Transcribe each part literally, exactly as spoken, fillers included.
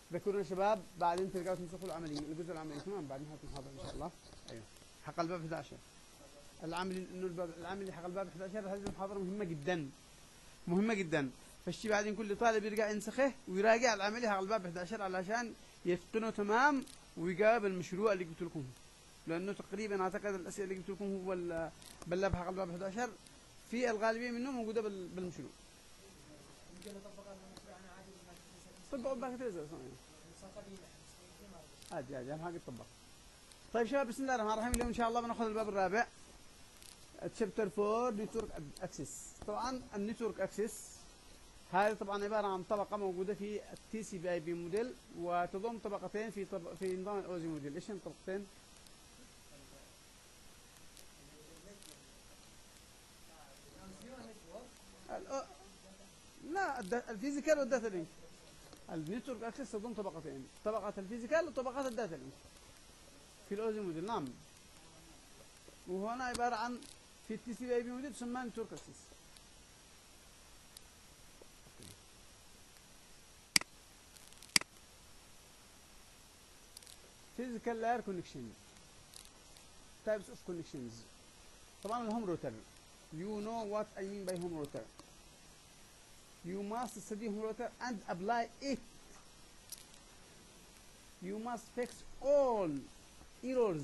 ذكرونا شباب، بعدين ترجعوا تمسكوا العمليه، الجزء العملي تمام بعد نهايه المحاضره ان شاء الله. ايوه حق الباب احد عشر العملي، انه الباب العملي حق الباب احد عشر. هذه المحاضره مهمه جدا مهمه جدا. فالشي بعدين كل طالب يرجع ينسخه ويراجع العملي حق الباب احد عشر علشان يتقنه تمام ويجاوب المشروع اللي قلت لكم، لانه تقريبا اعتقد الاسئله اللي قلت لكم هو باللاب حق الباب احد عشر في الغالبيه منه موجوده بالمشروع. طبقوا باقي تلزق عادي عادي اهم حاجه تطبق. طيب شباب بسم الله الرحمن الرحيم. اليوم ان شاء الله بناخذ الباب الرابع تشابتر أربعة نتورك اكسس. طبعا النتورك اكسس هذه طبعا عباره عن طبقه موجوده في التي سي بي اي بي موديل، وتضم طبقتين في طب... في نظام الاوزي موديل. ايش الطبقتين؟ الأو... لا الفيزيكال والداتا لينك. النتورك اكسس تضم طبقتين، طبقه الفيزيكال وطبقات الداتا لينك في الاوزي موديل. نعم، وهنا عباره عن في التي سي بي اي بي موديل تسمى نتورك اكسس. physical layer connection types of connections. طبعا الهوم روتر you know what I mean by home router. You must study home router and apply it. You must fix all errors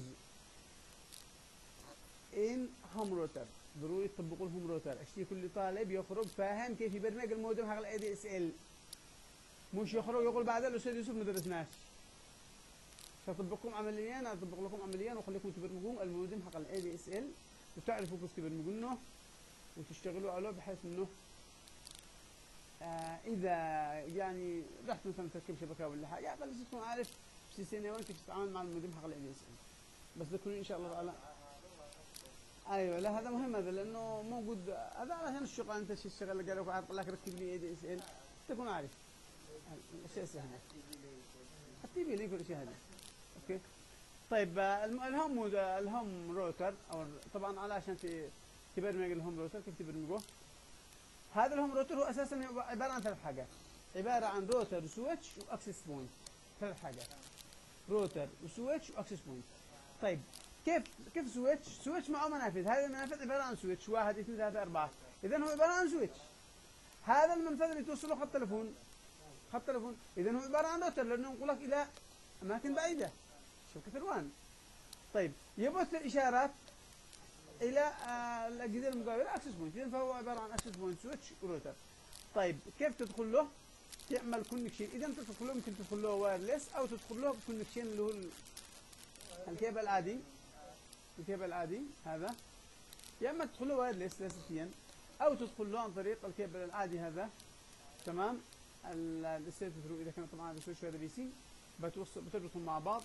in home router. ضروري تطبقوا الهوم روتر. اشتي كل طالب يخرج فاهم كيف يبرمج المودم حق الاي دي اس ال، مش يخرج يقول بعد الاستاذ يوسف ما درسناش. سأطبقكم عمليا، أطبق لكم عمليا وأخليكم تبرمجون المودم حق الاي دي اس ال وتعرفوا كيف تبرمجونه وتشتغلوا عليه، بحيث انه آه اذا يعني رحت مثلا تركب شبكه ولا حاجه بس تكون عارف في سنه وين كيف تتعامل مع المودم حق الاي دي اس ال. بس ذكروني ان شاء الله تعالى. ايوه لا هذا مهم، هذا لانه موجود، هذا علشان الشغل. انت شو الشغل اللي قال لك عارف لك ركب لي اي دي اس ال تكون عارف الاشياء السهله. التي بي لينك والاشياء هذه. اوكي طيب الهوم الهوم روتر، او طبعا علشان تبرمج الهوم روتر كيف تبرمجه؟ هذا الهوم روتر هو اساسا عباره عن ثلاث حاجات، عباره عن روتر وسويتش واكسس بوينت. ثلاث حاجات، روتر وسويتش واكسس بوينت. طيب كيف كيف سويتش؟ سويتش معه منافذ، هذه المنافذ عباره عن سويتش واحد اثنين ثلاثه اربعه، اذا هو عباره عن سويتش. هذا المنفذ اللي توصله خط تليفون، خط تليفون اذا هو عباره عن روتر لانه ينقلك الى اماكن بعيده، شبكه الوان. طيب يبث الاشارات الى آه الاجهزه المجاوره اكسس بوينت، اذا فهو عباره عن اكسس بوينت سويتش وروتر. طيب كيف تدخل له؟ تعمل كونكشن، اذا تدخل له ممكن تدخل له وايرلس او تدخل له كونكشن اللي هو الكيبل العادي، الكيبل العادي هذا، يا اما تدخل له وايرلس اساسيا او تدخل له عن طريق الكيبل العادي هذا. تمام. الستيت ثرو اذا كان طبعا سويتش وهذا بي سي بتربطهم مع بعض.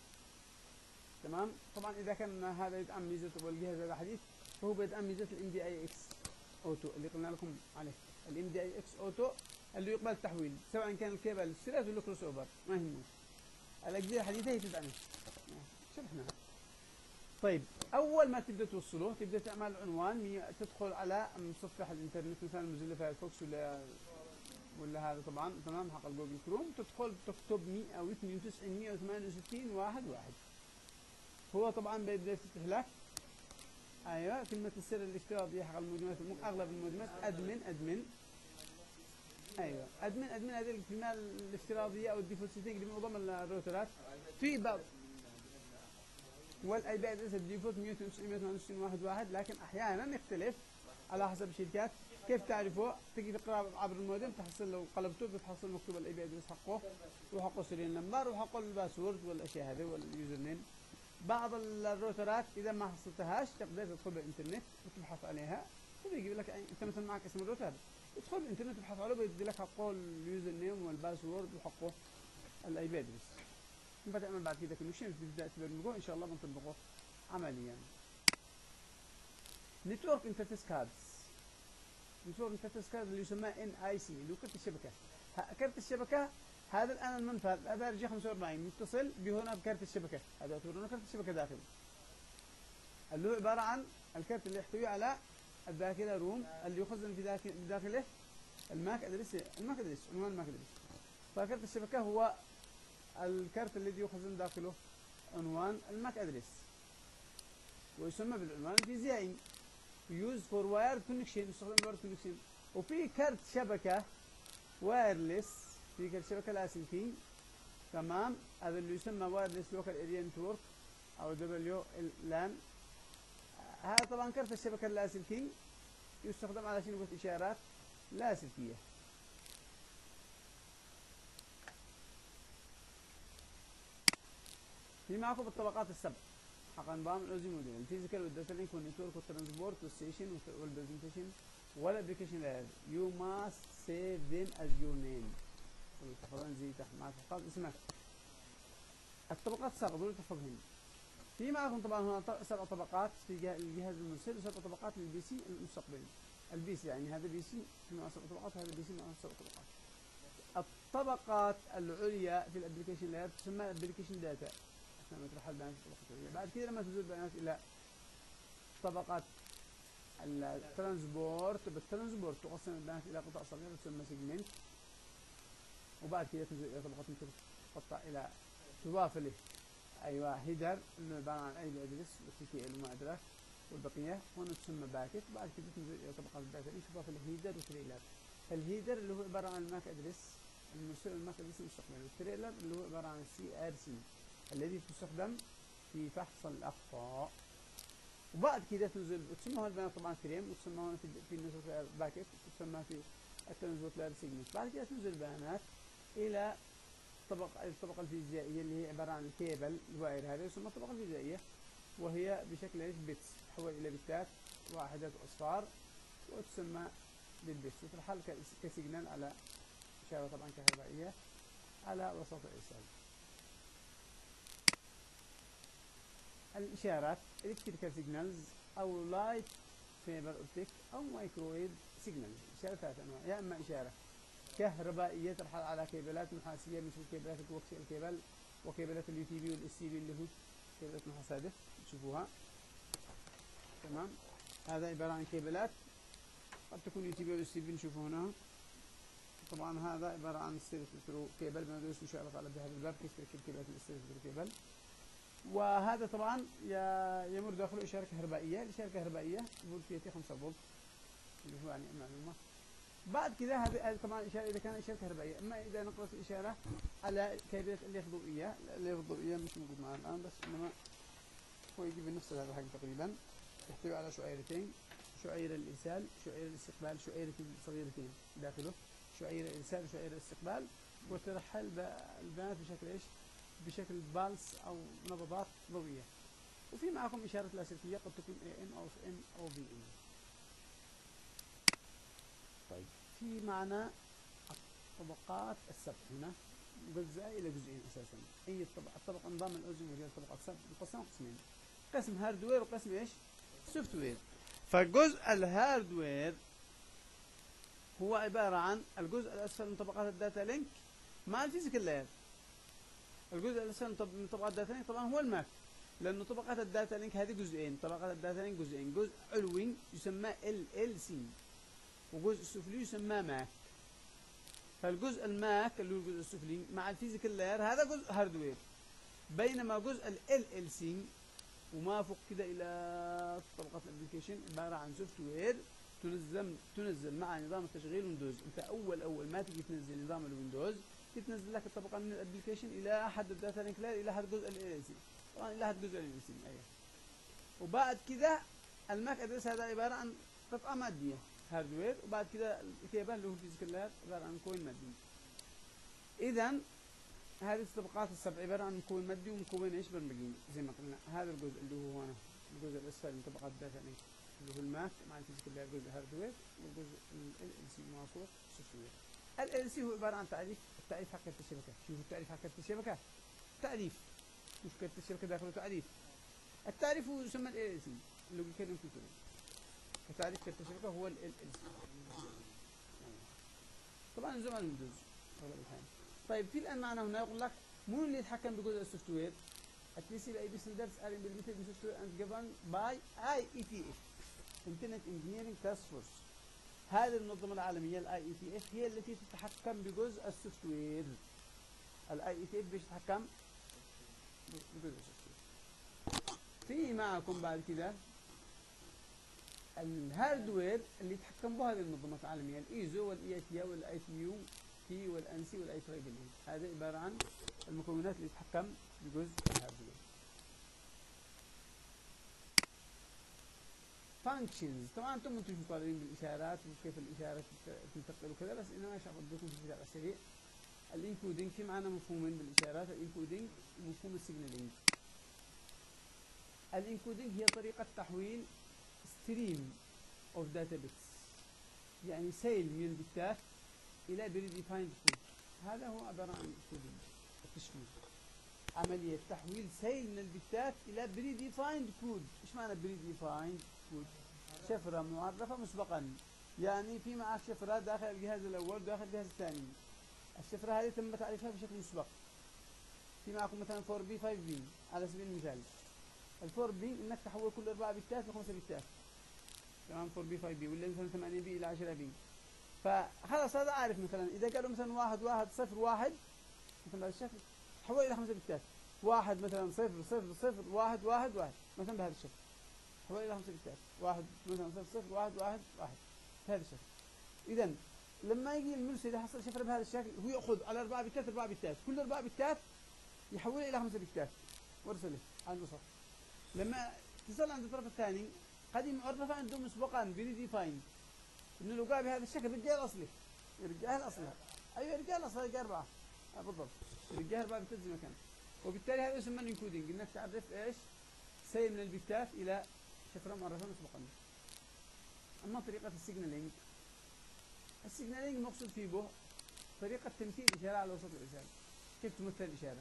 تمام. طبعا اذا كان هذا يدعم ميزه والجهاز هذا حديث فهو بيدعم ميزه الام دي اي اكس اوتو اللي قلنا لكم عليه. الام دي اي اكس اوتو اللي يقبل التحويل سواء كان الكيبل ستريت ولا كروس اوفر ما يهمه. الاجهزه الحديثه هي تدعمه، شرحناها. طيب اول ما تبدا توصله تبدا تعمل عنوان، تدخل على متصفح الانترنت مثلا موزيلا فايرفوكس ولا ولا هذا طبعا تمام حق الجوجل كروم، تدخل تكتب مئة واثنين وتسعين مئة وثمانية وستين واحد واحد. هو طبعا بيبدا يفتح لك ايوه كلمه السر الافتراضيه حق المودمات، اغلب المودمات ادمن ادمن ايوه ادمن ادمن هذه الكلمه الافتراضيه او الديفولت سيتنج لمعظم الروترات في بعض، والاي بي ادرس الديفولت مئة واثنين وتسعين مئة وثمانية وستين واحد واحد، لكن احيانا يختلف على حسب الشركات. كيف تعرفه؟ تجي تقرا عبر المودم تحصل لو قلبته بتحصل مكتوب الاي بي ادرس حقه وحقه السيريال نمبر وحقه الباسورد والاشياء هذه واليوزر نيم. بعض الروترات اذا ما حصلتهاش تقدر تدخل بالانترنت وتبحث عليها وبيجيب لك انت مثلا معك اسم الروتر تدخل بالانترنت تبحث عليه ويدي لك حقه اليوزر نيم والباسورد وحقه الاي بي ادرس. بتعمل بعد كده كونكشن تبدا تبرمجه ان شاء الله بنطبقه عمليا. نتورك انترفيس كاردز، نتورك انترفيس كارد اللي يسمى ان اي سي اللي هو كرت الشبكه. كرت الشبكه هذا الان المنفذ هذا جي خمسة وأربعين متصل بهنا بكارت الشبكه، هذا يعتبرونه كارت الشبكه داخل اللي هو عباره عن الكارت اللي يحتوي على الذاكره روم اللي يخزن في داخل بداخله الماك ادريس، الماك ادريس عنوان الماك ادريس. فكارت الشبكه هو الكارت الذي يخزن داخله عنوان الماك ادريس، ويسمى بالعنوان الفيزيائي. يوز فور واير كونكشن، يستخدم واير كونكشن. وفي كارت شبكه وايرلس، في كارت شبكه لاسلكي، تمام، هذا اللي يسمى وايرلس لوكال اريا نتورك او دبليو لان. هذا طبعا كارت الشبكه اللاسلكي يستخدم علشان يبث اشارات لاسلكيه. في معكم الطبقات السبع حق نظام الاوزي موديل: الفيزيكال والداتا لينك والنتورك والترانسبورت والستيشن والبرزنتيشن والابلكيشن لاير. يو ماست سيف ذيم از يور نيم. تحفظون زي تحت مع تحفظ اسمك. الطبقات السبع دول تحفظهم. في معكم طبعا هنا سبع طبقات في الجهاز المرسل، وسبع طبقات للبي سي المستقبلي. البي سي يعني هذا بي سي معه سبع طبقات، وهذا بي سي معه سبع طبقات. الطبقات العليا في الابلكيشن لاير تسمى ابلكيشن داتا. لما تروح البيانات الطبقة العليا، بعد كده لما تنزل البيانات الى طبقات الترانسبورت، بالترانسبورت تقسم البيانات الى قطع صغيرة تسمى سيجمنت، وبعد كده تنزل الى طبقات تقطع الى تضاف له ايوه هيدر انه عبارة عن اي بي ادرس وسي تي ال وما ادراك والبقية، هون تسمى باكت. بعد كده تنزل الى طبقات الداتا لينك تضاف له هيدر وتريلر. الهيدر اللي هو عبارة عن الماك ادرس المرسل الماك ادرس المستقبلي، والتريلر اللي هو عبارة عن السي ار سي الذي تستخدم في فحص الاخطاء. وبعد كده تنزل وتسمى البيانات طبعا فريم، وتسمى هون في في النتورك باكت، وتسمى في الترانسبورت لاير سيجمنت. بعد كده تنزل البيانات الى طبقة الطبقة الفيزيائية اللي هي عبارة عن الكيبل الواير، هذه تسمى الطبقة الفيزيائية، وهي بشكل ايش؟ بيتس، تحول الى بتات واحدات واصفار، وتسمى بالبيتس، وترحل كسيجنال على إشارة طبعا كهربائية على وسط الإرسال. الإشارات إلكتريكال سيجنالز أو لايت فيبر أوبتيك أو مايكروويف سيجنالز. إشارة ثلاث أنواع: يا إما إشارة كهربائية ترحل على كيبلات نحاسية مثل كيبلات الكوكسيال كيبل وكيبلات اليو تي بي والاس تي بي اللي هو كيبلات نحاس، هذه تشوفوها تمام. هذا عبارة عن كيبلات قد تكون يو تي بي والاس تي بي نشوفه هنا. طبعا هذا عبارة عن ستيريو ثرو كيبل، بندرس إن شاء الله تعالى بهذا الباب كيف تركب كيبلات الستيريو ثرو كيبل. وهذا طبعا يمر داخله إشارة كهربائية، الإشارة الكهربائية فولت فيها خمسة فولت اللي هو يعني المعلومة. بعد كذا هذه طبعا إشارة إذا كان إشارة كهربائية. أما إذا نقلت الإشارة على كيبلات الألياف الضوئية، الألياف الضوئية مش موجود معنا الآن، بس إنما هو يجيب نفس هذا الحاجة تقريبا، يحتوي على شعيرتين، شعير الإرسال شعير الاستقبال، شعيرتين صغيرتين داخله، شعير الإرسال وشعير الاستقبال، وترحل البيانات بشكل إيش؟ بشكل بالس أو نبضات ضوئية. وفي معكم إشارة لاسلكية قد تكون إيه إم أو إف إم أو في إم. طيب في معنا الطبقات السبع هنا مجزأة إلى جزئين أساسا. أي الطبقة الطبقة نظام الأوزن وهي الطبقة السبع مقسمة قسمين: قسم هاردوير وقسم إيش؟ سوفت وير. فجزء الهاردوير هو عبارة عن الجزء الأسفل من طبقات الداتا لينك مع الفيزيكال لاير. الجزء الأسفل من طبقات الداتا لينك طبعا هو الماك، لأنه طبقات الداتا لينك هذه جزئين، طبقات الداتا لينك جزئين، جزء علوي يسمى ال ال سي وجزء سفلي يسمى ماك. فالجزء الماك اللي هو الجزء السفلي مع الفيزيكال لاير هذا جزء هاردوير، بينما جزء ال ال سي وما فوق كده إلى طبقات الابلكيشن عبارة عن سوفت وير تنزل تنزل مع نظام التشغيل ويندوز. انت اول اول ما تيجي تنزل نظام الويندوز تنزل لك الطبقه من الابلكيشن الى احد الداتا لينك لاير الى احد جزء ال ال سي، طبعا الى احد جزء ال ال سي ايوه. وبعد كده الماك ادرس هذا عباره عن قطعه ماديه هاردوير، وبعد كده الكيبل اللي هو الفيزيكال لاير عباره عن مكون مادي. اذا هذه الطبقات السبع عباره عن مكون مادي ومكون ايش؟ برمجي زي ما قلنا. هذا الجزء اللي هو هنا الجزء الاسفل من طبقات الداتا لينك اللي هو الماك مع الفيزيكال لاير جزء هاردوير، والجزء ال ال سي موصوف سوفت وير. ال ال سي هو عباره عن تعريف التعريف حق كارت الشبكه. شوفوا التعريف حق كارت الشبكه، تعريف شوف كارت الشبكه داخله تعريف. التعريف هو يسمى ال ال سي اللي هو كلمه كنترول. تعريف كارت الشبكه هو ال ال سي. طبعا نظام الويندوز اغلب الحين. طيب في الان معنا هنا يقول لك مين اللي يتحكم بجزء السوفت وير؟ التي سي بي اي بي ستاندردز ار implemented in software and governed by آي إي تي إف Internet Engineering Task Force. هذه المنظمة العالمية الاي اي تي اف هي التي تتحكم بجزء السوفت وير. الاي اي تي اف بايش يتحكم؟ بجزء الشخصية. في معكم بعد كده الهاردوير اللي يتحكم به هذه المنظمات العالمية، الايزو والاي اي تي والاي تي يو تي والانسي والاي تريبل. هذه عبارة عن المكونات اللي تتحكم بجزء الهاردوير. فانكشنز، طبعا انتم انتم طالعين بالاشارات وكيف الاشارات تنتقل وكذا، بس انما ايش اخذكم في الكتاب على السريع. الانكودينج، في معنا مفهومين بالاشارات، الانكودينج ومفهوم السيجنالينج. الانكودينج هي طريقة تحويل ستريم اوف داتا بيتس، يعني سيل من البتات الى بري ديفايند كود. هذا هو عبارة عن الانكودينج، التشفير، عملية تحويل سيل من البتات الى بري ديفايند كود. ايش معنى بري ديفايند كود؟ شفرة معرفة مسبقا، يعني في معك شفرة داخل الجهاز الاول وداخل الجهاز الثاني. الشفرة هذه تم تعريفها بشكل مسبق. في معكم مثلا فور بي فايف بي على سبيل المثال. الفور بي انك تحول كل اربع بتات لخمسة بتات، تمام؟ فور بي فايف بي، ولا مثلا ثمانية بي الى عشرة بي. فخلاص هذا عارف مثلا اذا قالوا مثلا واحد واحد صفر واحد مثلا بهذا الشكل، تحول الى خمسة بتات. واحد مثلا صفر صفر صفر واحد واحد واحد مثلا بهذا الشكل، تحول الى خمسة بتات. واحد مثلا صفر صفر واحد واحد واحد بهذا الشكل. اذا لما يجي المرسل يحصل شفره بهذا الشكل، هو ياخذ على اربع بتات اربع بتات، كل اربع بتات يحولها الى خمسة بتات وارسله على الوسط. لما تصل عند الطرف الثاني قد معرفه عندهم مسبقا بري ديفايند، انه لو قال بهذا الشكل رجال اصلي، رجال اصلي، ايوه رجال اصلي رجال اربعه، آه بالضبط، رجال اربعه بتات زي ما كان. وبالتالي هذا يسمى الانكودينج، انك تعرف ايش؟ سير من البتات الى شفره معرفه مسبقا. اما طريقه السيجنالينج، السيجنالينج مقصود فيه به طريقه تمثيل اشاره على وسط الرساله. كيف تمثل الاشاره؟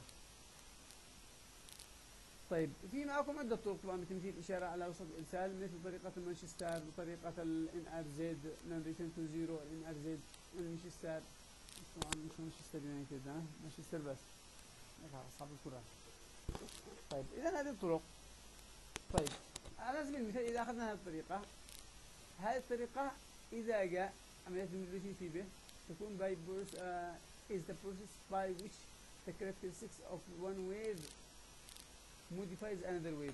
طيب في معكم عدة طرق طبعا بتمثيل إشارة على وسط الإرسال، مثل طريقة المانشستر وطريقة الإن آر زد نون ريتيرن تو زيرو، الإن آر زد المانشستر، طبعا مش مانشستر يونايتد، ها مانشستر بس أصحاب الكرة. طيب إذا هذه الطرق. طيب على سبيل المثال إذا أخذنا هذه الطريقة، هذه الطريقة إذا جاء عملية الموديوليشن في به تكون by uh, is the process by which the characteristics of one wave modifies another wave.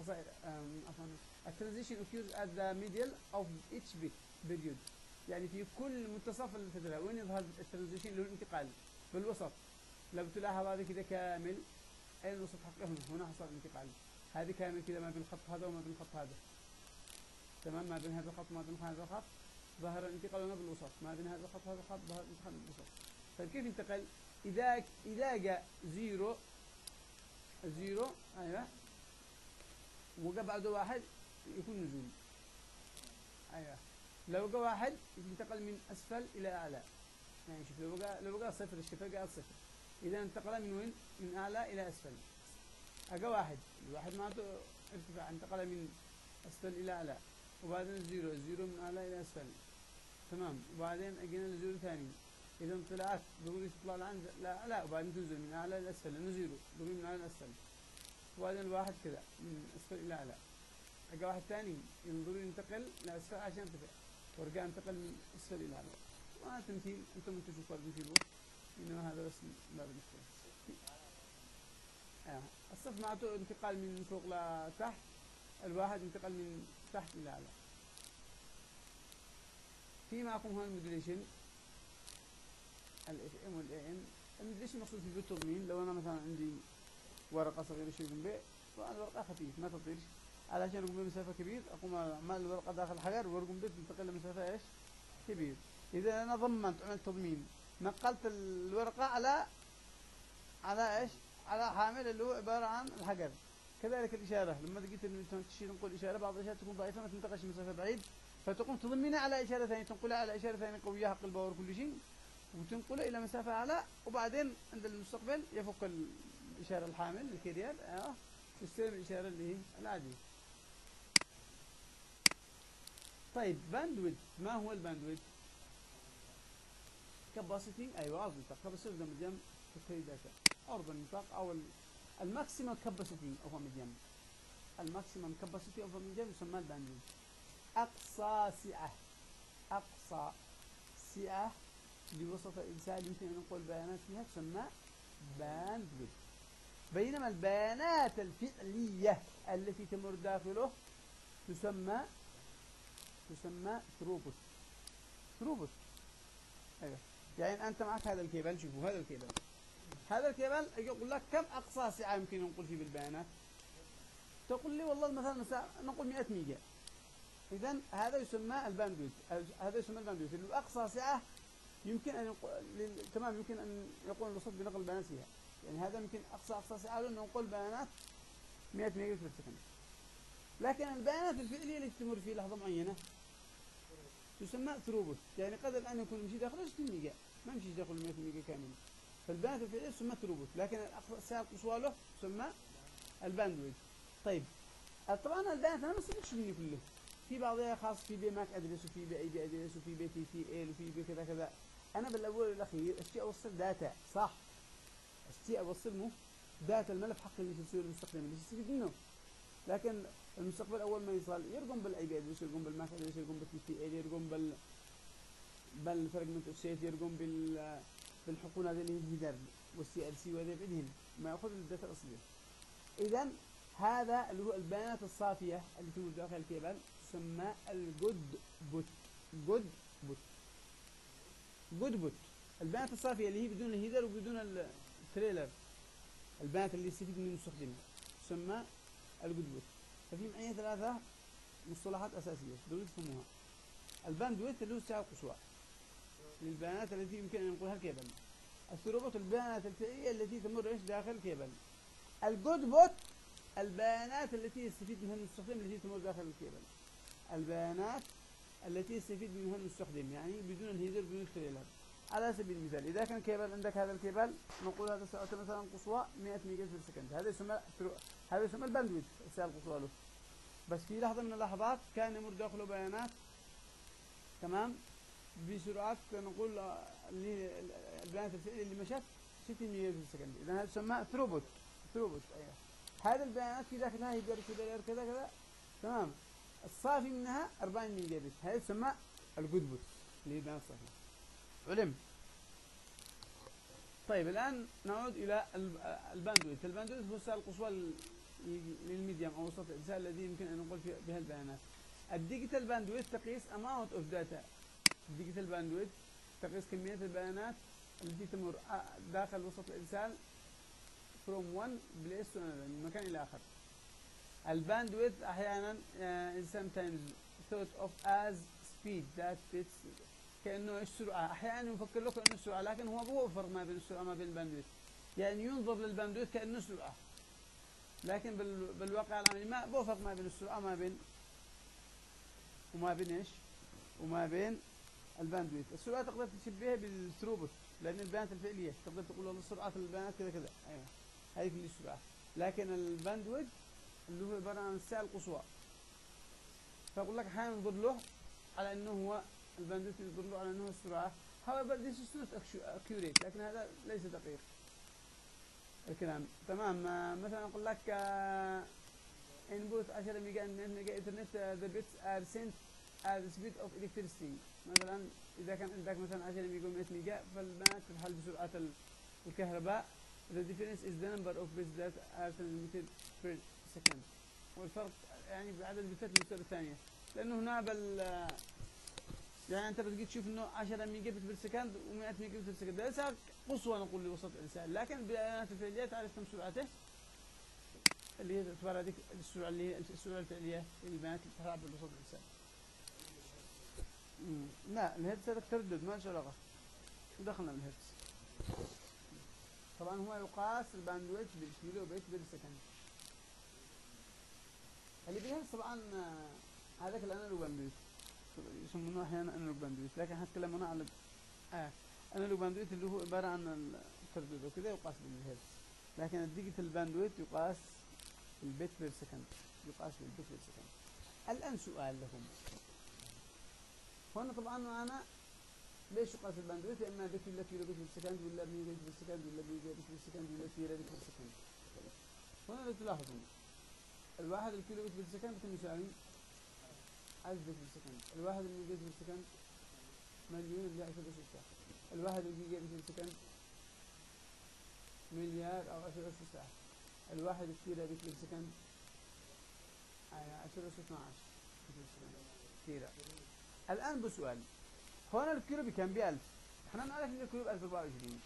A transition occurs at the middle of each bit period. يعني في كل منتصف الفترة وين يظهر الترانزيشن اللي هو الانتقال في الوسط. لو تلاحظ هذا كذا كامل، أين الوسط حقه؟ هنا حصل انتقال. هذه كامل كذا ما بين الخط هذا وما بين الخط هذا. تمام؟ ما بين هذا الخط وما بين هذا الخط ظهر الانتقال هنا بالوسط، ما بين هذا الخط وهذا الخط ظهر الانتقال بالوسط. طيب كيف انتقل؟ إذا إذا جاء زيرو زيرو ايوه وجا بعده واحد يكون نزول. ايوه لو جا واحد ينتقل من اسفل الى اعلى. يعني شوف لو جا لو جا صفر الشفه جاء صفر، اذا انتقل من وين؟ من اعلى الى اسفل. اجا واحد، الواحد معناته ارتفاع، انتقل من اسفل الى اعلى. وبعدين الزيرو، الزيرو من اعلى الى اسفل. تمام. وبعدين اجينا لزيرو ثاني، اذا طلعت ضروري تطلع لعند لاعلى وبعدين تنزل من اعلى الى اسفل لانه زيرو، ضروري من اعلى لاسفل. وبعدين الواحد كذا من اسفل الى اعلى. اجا واحد ثاني ضروري ينتقل لاسفل عشان يرتفع، ورجع انتقل من اسفل الى اعلى. ما تمثيل انتم انتم شو صار تمثيله، انما هذا بس باب الاختلاف. آه. الصف معناته انتقال من فوق لتحت، الواحد انتقل من تحت الى اعلى. في معكم هون الموديوليشن الاف ام والاي ام. الموديوليشن مقصود فيه بالتضمين. لو انا مثلا عندي ورقه صغيره شيء جنبي، طبعا الورقه خفيف ما تطيرش، علشان ارقم بمسافه كبير اقوم اعمل الورقه داخل الحجر وارقم به تنتقل لمسافه ايش؟ كبير. اذا انا ضمنت عملت تضمين، نقلت الورقه على على ايش؟ على حامل اللي هو عباره عن الحجر. كذلك الاشاره، لما لقيت تشيل تنقل اشاره، بعض الاشارات تكون ضعيفه ما تنتقلش مسافه بعيد، فتقوم تضمنها على اشاره ثانيه، تنقلها على اشاره ثانيه قويه حق الباور كل شيء، وتنقله الى مسافه اعلى، وبعدين عند المستقبل يفك الاشاره الحامل الكارير اه تستلم الاشاره اللي هي العاديه. طيب باندويث، ما هو الباندويث؟ كاباسيتي، ايوه قصدك كاباسيتي ده مديم تكري داتا عرض النطاق او الماكسيمم كاباسيتي اوف ميديم. الماكسيمم كاباسيتي اوف ميديم يسمى الباندويث. اقصى سعه، اقصى سعه لوسط الانسان يمكن ان ننقل بيانات فيها تسمى باندويث. بينما البيانات الفعلية التي تمر داخله تسمى تسمى ثروبوت. ثروبوت ايوه. يعني انت معك هذا الكيبل، شوفوا هذا الكيبل، هذا الكيبل يقول لك كم اقصى سعه يمكن ننقل فيه بالبيانات؟ تقول لي والله مثلا نقول مئة ميجا. اذا هذا يسمى الباندويث، هذا يسمى الباندويث اللي اقصى سعه يمكن ان ينقل، تمام، يمكن ان يقوم الوسط بنقل البيانات فيها. يعني هذا يمكن اقصى اقصى سعه له ننقل بيانات مئة ميجا بت بالسكند. لكن البيانات الفعليه اللي تمر في لحظه معينه تسمى ثروبوت. يعني قد الان يكون يمشي داخل ستين ميجا، ما يمشي داخل مئة ميجا كامل. فالبيانات الفعليه تسمى ثروبوت، لكن السعه القصوى له تسمى الباندويث. طيب طبعا البيانات انا ما استفدتش منه كله، في بعضها خاص في بي ماك ادرس وفي بي اي بي ادرس وفي بي تي سي ال وفي بي كذا كذا. انا بالاول والاخير اشتي اوصل داتا، صح، اشتي اوصل مو داتا الملف حق المستخدم اللي يستفيد منه. لكن المستقبل اول ما يوصل يرقم بالاي بي ادرس، يرقم بالماك ادرس، يرقم بالتي سي ال، يرقم بال بالفرجمنت اوف سيت، يرقم بال بالحقول هذه اللي هي الهيدر والسي ال سي وهذه بعدين ما ياخذ الداتا الاصليه. اذا هذا اللي هو البيانات الصافيه اللي تمر داخل الكيبل تسمى الجود بوت. جود بوت جود بوت البيانات الصافيه اللي هي بدون الهيدر وبدون التريلر، البيانات اللي يستفيد من المستخدم تسمى الجود بوت. ففي معي ثلاثه مصطلحات اساسيه دول تفهموها. الباندويث اللي هو السعه القصوى للبيانات التي يمكن ان ينقلها الكيبل. الثروبوت البيانات الفعليه التي تمر ايش داخل الكيبل. الجود بوت البيانات التي يستفيد منها المستخدم التي تمر داخل الكيبل. البيانات التي يستفيد منها المستخدم يعني بدون الهيدر بدون التريلر. على سبيل المثال اذا كان كيبل عندك هذا الكيبل نقول هذا سعته مثلا قصوى مئة ميجا بت بالسكند، هذا يسمى هذا يسمى الباندويث السعه القصوى له. بس في لحظه من اللحظات كان يمر داخله بيانات تمام بسرعات نقول اللي البيانات الفعليه اللي مشت ستين ميجا بت بالسكند، اذا هذا يسمى ثروبوت. ثروبوت ايوه. هذه البيانات في داخلها هيدر كذا كذا كذا تمام، الصافي منها أربعين ميجا بت، هذا يسمى الجود بوت اللي هي البيانات الصافيه. علم. طيب الان نعود الى الباندويث. الباندويث هو السعه القصوى للميديم او وسط الارسال الذي يمكن ان نقول بها البيانات. الديجيتال باندويث تقيس amount of data. الديجيتال باندويث تقيس كميه البيانات التي تمر داخل وسط الارسال from one place to another من مكان الى اخر. الباندويث احيانا uh, is sometimes thought of as speed that fits، كانه السرعه، احيانا يفكر له كانه السرعه لكن هو مو فرق ما بين السرعه وما بين الباندويث. يعني ينظر للباندويث كانه سرعه لكن بال... بالواقع العملي ما بو فرق ما بين السرعه وما بين وما بين ايش؟ وما بين الباندويث. السرعه تقدر تشبهها بالثروبوت لان البيانات الفعليه تقدر تقول والله سرعه البيانات كذا كذا، ايوه هذه كل السرعه. لكن الباندويث اللي هو عباره عن السعه القصوى، فاقول لك احيانا ننظر له على انه هو الباندويث ينظر له على انه السرعه. however this is not accurate، لكن هذا ليس دقيق الكلام. تمام. مثلا اقول لك input عشرة ميجا ميجا ايثرنت the bits are sent at the speed of electricity. مثلا اذا كان عندك مثلا عشرة ميجا مئة ميجا فالبيانات تنحل بسرعه الكهرباء. the difference is the number of bits that are transmitted per second. والفرق يعني بعدد البتات المستوى الثانيه، لانه هنا بال يعني انت بتجي تشوف انه عشرة ميجا بت بالسكند و100 ميجا بت بالسكند، ليس قصوى نقول لوسط الارسال، لكن البيانات الفعليه تعرف كم سرعته اللي هي تعتبر هذيك السرعه اللي هي السرعه الفعليه للبيانات اللي تلعب بالوسط الارسال. لا الهرتز هذا تردد ما له علاقه، دخلنا بالهرتز. طبعا هو يقاس الباندويث بالكيلو بت بالسكند. اللي بالهرتز طبعا هذاك الانالوج باندويث يسمونه احيانا انالوج باندويث، لكن هنتكلم هنا على اه انالوج باندويث اللي هو عباره عن التردد وكذا يقاس بالهرتز، لكن الديجيتال باندويث يقاس بالبت بير سكند، يقاس بالبت بير سكند. الان سؤال لكم هنا طبعا معنا ليش يقاس الباندويث؟ اما بت ولا كيلو بت بالسكند ولا ميجا بت بالسكند ولا ميجا بت بالسكند ولا تيرا بت بالسكند. هنا لو تلاحظون الواحد الكيلو بت بالسكند كم يساوي؟ ألف بت بالسكند. الواحد الميجا بت بالسكند مليون اللي عشرة ستة. الواحد الجيجا بت بالسكند مليار أو عشرة أس ساعة. الواحد الكيلو بيت بالسكند عشرة أس اثنا عشر كيلو. الآن بسؤال، هون الكيلو بكم؟ بألف. احنا نعرف ان الكيلو بألف وأربعة وعشرين.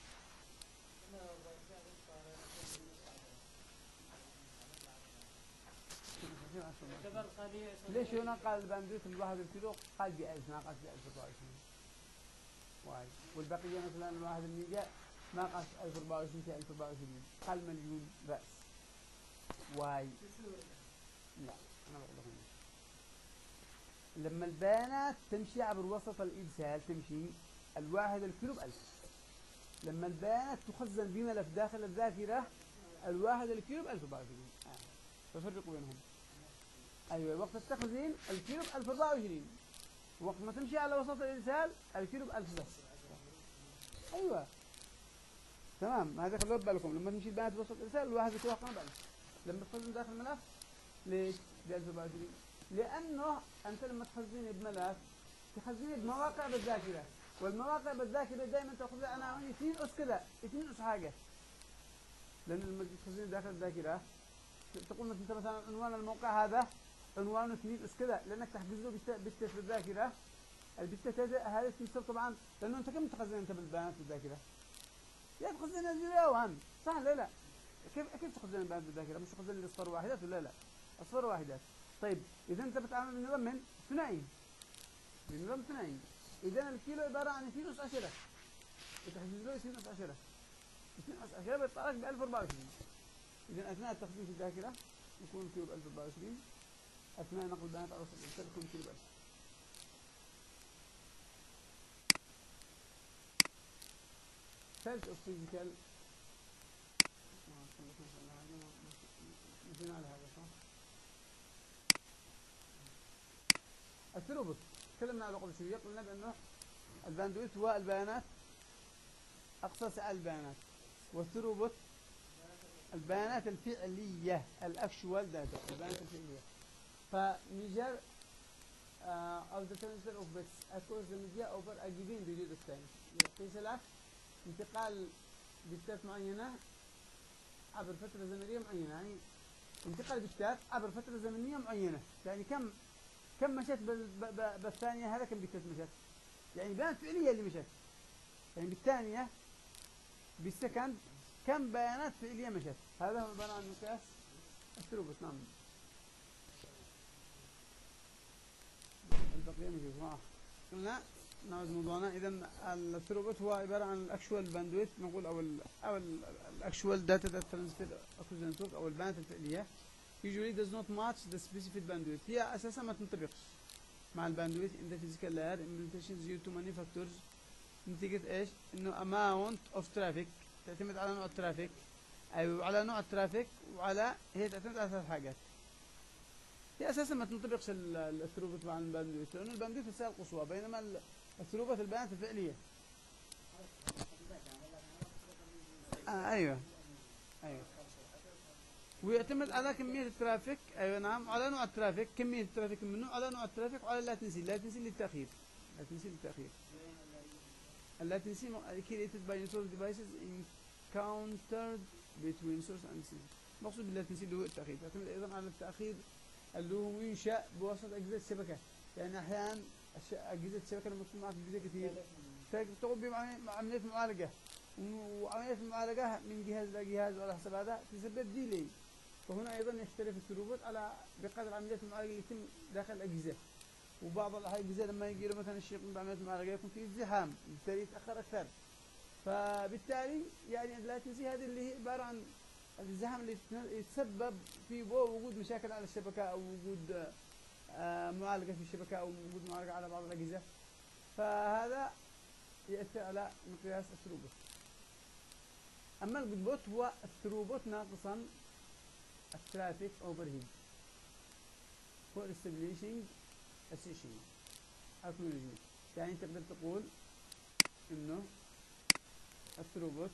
ليش هنا قال البندوت الواحد الكيلو قال بألف ما قال بألف وأربعة وعشرين؟ واي. والبقية مثلا الواحد الميجا ما قال ألف وأربعة وعشرين في ألف وأربعة وعشرين، قال مليون رأس. واي. لا أنا بقول لكم لما البيانات تمشي عبر وسط الإرسال تمشي الواحد الكيلو بألف. لما البيانات تخزن بملف داخل الذاكرة الواحد الكيلو بألف وأربعة وعشرين. آه. ففرقوا بينهم. أيوة وقت التخزين الكيلو بألف وأربعة وعشرين، وقت ما تمشي على وسط الإرسال الكيلو بألف بس. أيوة تمام. هذا خلوه ببالكم لما تمشي البيانات بوسط الإرسال الواحد الكيلو حقنا بألف. لما تخزن داخل الملف ليش؟ بألف وأربعة وعشرين. لأنه أنت لما تخزني بملف تخزني بمواقع بالذاكرة، والمواقع بالذاكرة دائما تأخذ عناوين اثنين أس كذا، اثنين أس حاجة. لأن لما تخزني داخل الذاكرة تقول أنت مثلا عنوان الموقع هذا عنوانه اثنين أس كذا، لأنك تحجز له بتة في الذاكرة. البتة هذا تنسب طبعا لأنه أنت كم تخزن أنت بالبيانات في الذاكرة؟ يا تخزن زيرو وان صح لا لا؟ كيف كيف تخزن البيانات بالذاكرة؟ مش تخزن الأصفار واحدات ولا لا؟ أصفار واحدات. طيب إذا أنت بتعامل بنظام من ثنائي، بنظام ثنائي، إذا الكيلو عبارة عن اثنين أس عشرة، بتحجز له اثنين أس عشرة، اثنين أس عشرة بيطلع لك ب ألف وأربعة وعشرين. إذا أثناء التخزين في الذاكرة يكون الكيلو ب ألف وأربعة وعشرين، أثناء نقل البيانات على وسط الإرسال يكون الكيلو ب ألف. ثالث أوف فيزيكال نسينا على هذا صح؟ الثروبوت تكلمنا عنه قبل شوية، قلنا بأنه الباندويث هو البيانات أقصى سعة البيانات، والثروبوت البيانات الفعلية الأكشوال داتا، البيانات الفعلية. فميجر uh, of the transfer of bits across the media over a given period of time. يقيس لك انتقال بتات معينة عبر فترة زمنية معينة، يعني انتقال بتات عبر فترة زمنية معينة، يعني كم كم مشت بالثانية هذا كم بتات مشت، يعني بيانات فعلية اللي مشت، يعني بالثانية بالسكند كم بيانات فعلية مشت. هذا هو عبارة عن مقياس الثروبوت. نعم البقية مش صح. قلنا نعود موضوعنا. إذا الثروبوت هو عبارة عن الأكشوال باندويت نقول أو ال أو الأكشوال داتا ذات ترانسفير أكروس نتورك أو البيانات الفعلية usually does not match the specific bandwidth. هي أساسا ما تنطبقش مع الباندويت in the physical layer implementations due to many factors. نتيجة إيش؟ إنه amount of traffic تعتمد على نوع الترافيك، أيوة على نوع الترافيك وعلى هي تعتمد على ثلاث حاجات. هي اساسا ما تنطبقش الثروبوت مع الباندويت لانه الباندويت السعه القصوى، بينما الثروبوت البيانات الفعليه. آه ايوه ايوه ويعتمد على كميه الترافيك. ايوه نعم على نوع الترافيك، كميه الترافيك منه على نوع الترافيك وعلى اللاتنسي، اللاتنسي للتاخير، اللاتنسي للتاخير. اللاتنسي created by network devices encountered between source and destination. مقصود باللاتنسي اللي هو التاخير، يعتمد ايضا على التاخير اللي هو ينشأ بواسطة أجهزة الشبكة. يعني أحيانا أجهزة الشبكة لما تكون معك أجهزة كثير تقوم بعملية معالجة، وعملية المعالجة من جهاز لجهاز وعلى حسب هذا تسبب ديلي. وهنا أيضا يختلف الثروبوت على بقدر عملية المعالجة اللي يتم داخل الأجهزة. وبعض الأجهزة لما يجي له مثلا الشيء يقوم بعملية المعالجة يكون في ازدحام، بالتالي يتأخر أكثر. فبالتالي يعني اللاتنسي هذه اللي هي عبارة عن الازدحام اللي يتسبب في وجود مشاكل على الشبكة أو وجود آه معالجة في الشبكة أو وجود معالجة على بعض الأجهزة، فهذا يأثر على مقياس الثروبوت. أما الجودبوت هو الثروبوت ناقصا الترافيك أوفرهيد for establishing a session acknowledgement. يعني تقدر تقول إنه الثروبوت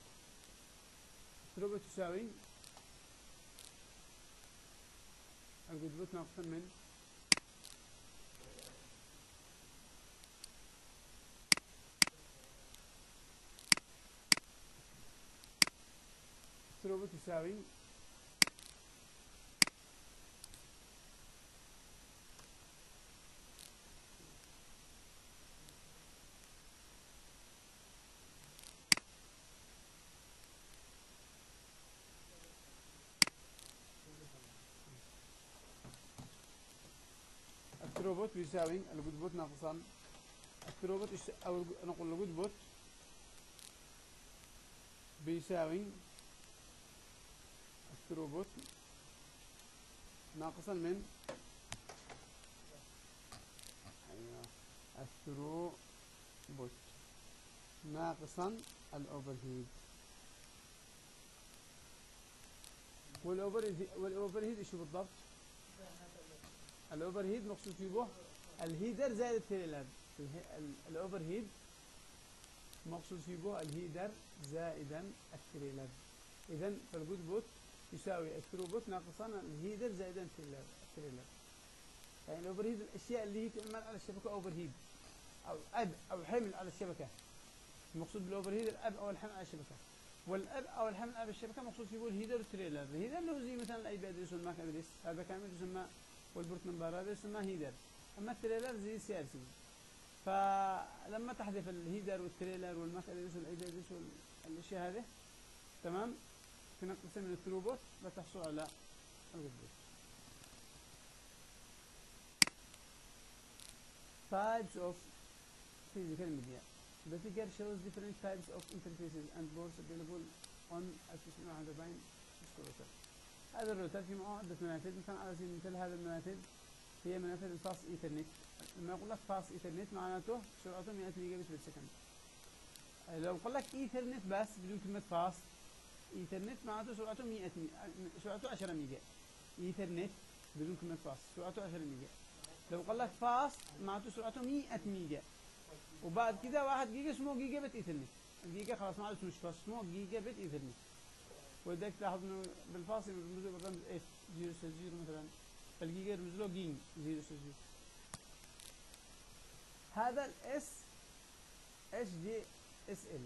الثروبوت تساوي الجود بوت ناقصا من ثروبوت يساوي الثروبوت بيساوي الجود بوت ناقصا الثروبوت او نقول الجود بوت بيساوي الثروبوت ناقصا من ايوه الثروبوت ناقصا الاوفر هيد. والاوفر والاوفر هيد ايش بالضبط؟ الاوفر هيد مقصود فيه به الهيدر زائد التريلر. الاوفر هيد مقصود فيه به الهيدر زائدا التريلر. اذا فالجود بوت يساوي الثروبوت ناقصا الهيدر زائدا التريلر. يعني الاوفر هيد الاشياء اللي هي تعمل على الشبكه اوفر هيد او اب او حمل على الشبكه. المقصود بالاوفر هيد الاب او الحمل على الشبكه. والاب او الحمل على الشبكه مقصود فيه الهيدر والتريلر. الهيدر اللي هو زي مثلا الاي بي ادريس والماك ادريس، هذا كامل يسمى، والبورت نمبر هذا يسمى هيدر. اما التريلر زي السي ار سي. فلما تحذف الهيدر والتريلر والماك ادريس والاي بي ادريس والاشياء هذه تمام تنقص من الثروبوت بتحصل على الجود بوت. Types of physical media. The figure shows different types of interfaces and boards available on ألف وتسعمائة وواحد وأربعين router. هذا الروتر في معه عدة منافذ. مثلا على سبيل المثال هذه المنافذ هي منافذ الفاص ايثرنت. لما يقول لك فاص ايثرنت معناته سرعته مئة ميجا بت بالسكند. لو قال لك ايثرنت بس بدون كلمة فاص، ايثرنت معناته سرعته مئة سرعته عشرة ميجا. ايثرنت بدون كلمة فاص سرعته عشرة ميجا. لو قال لك فاص معناته سرعته مئة ميجا. وبعد كده واحد جيجا اسمه جيجا بت ايثرنت. الجيجا خلاص ما عاد اسمه فاص، اسمه جيجا بت ايثرنت. ولذلك تلاحظ انه بالفاصل يرمز له بالرمز اف صفر صفر مثلا، فالجيجا يرمز له جيم صفر صفر. هذا الاس اتش دي اس ال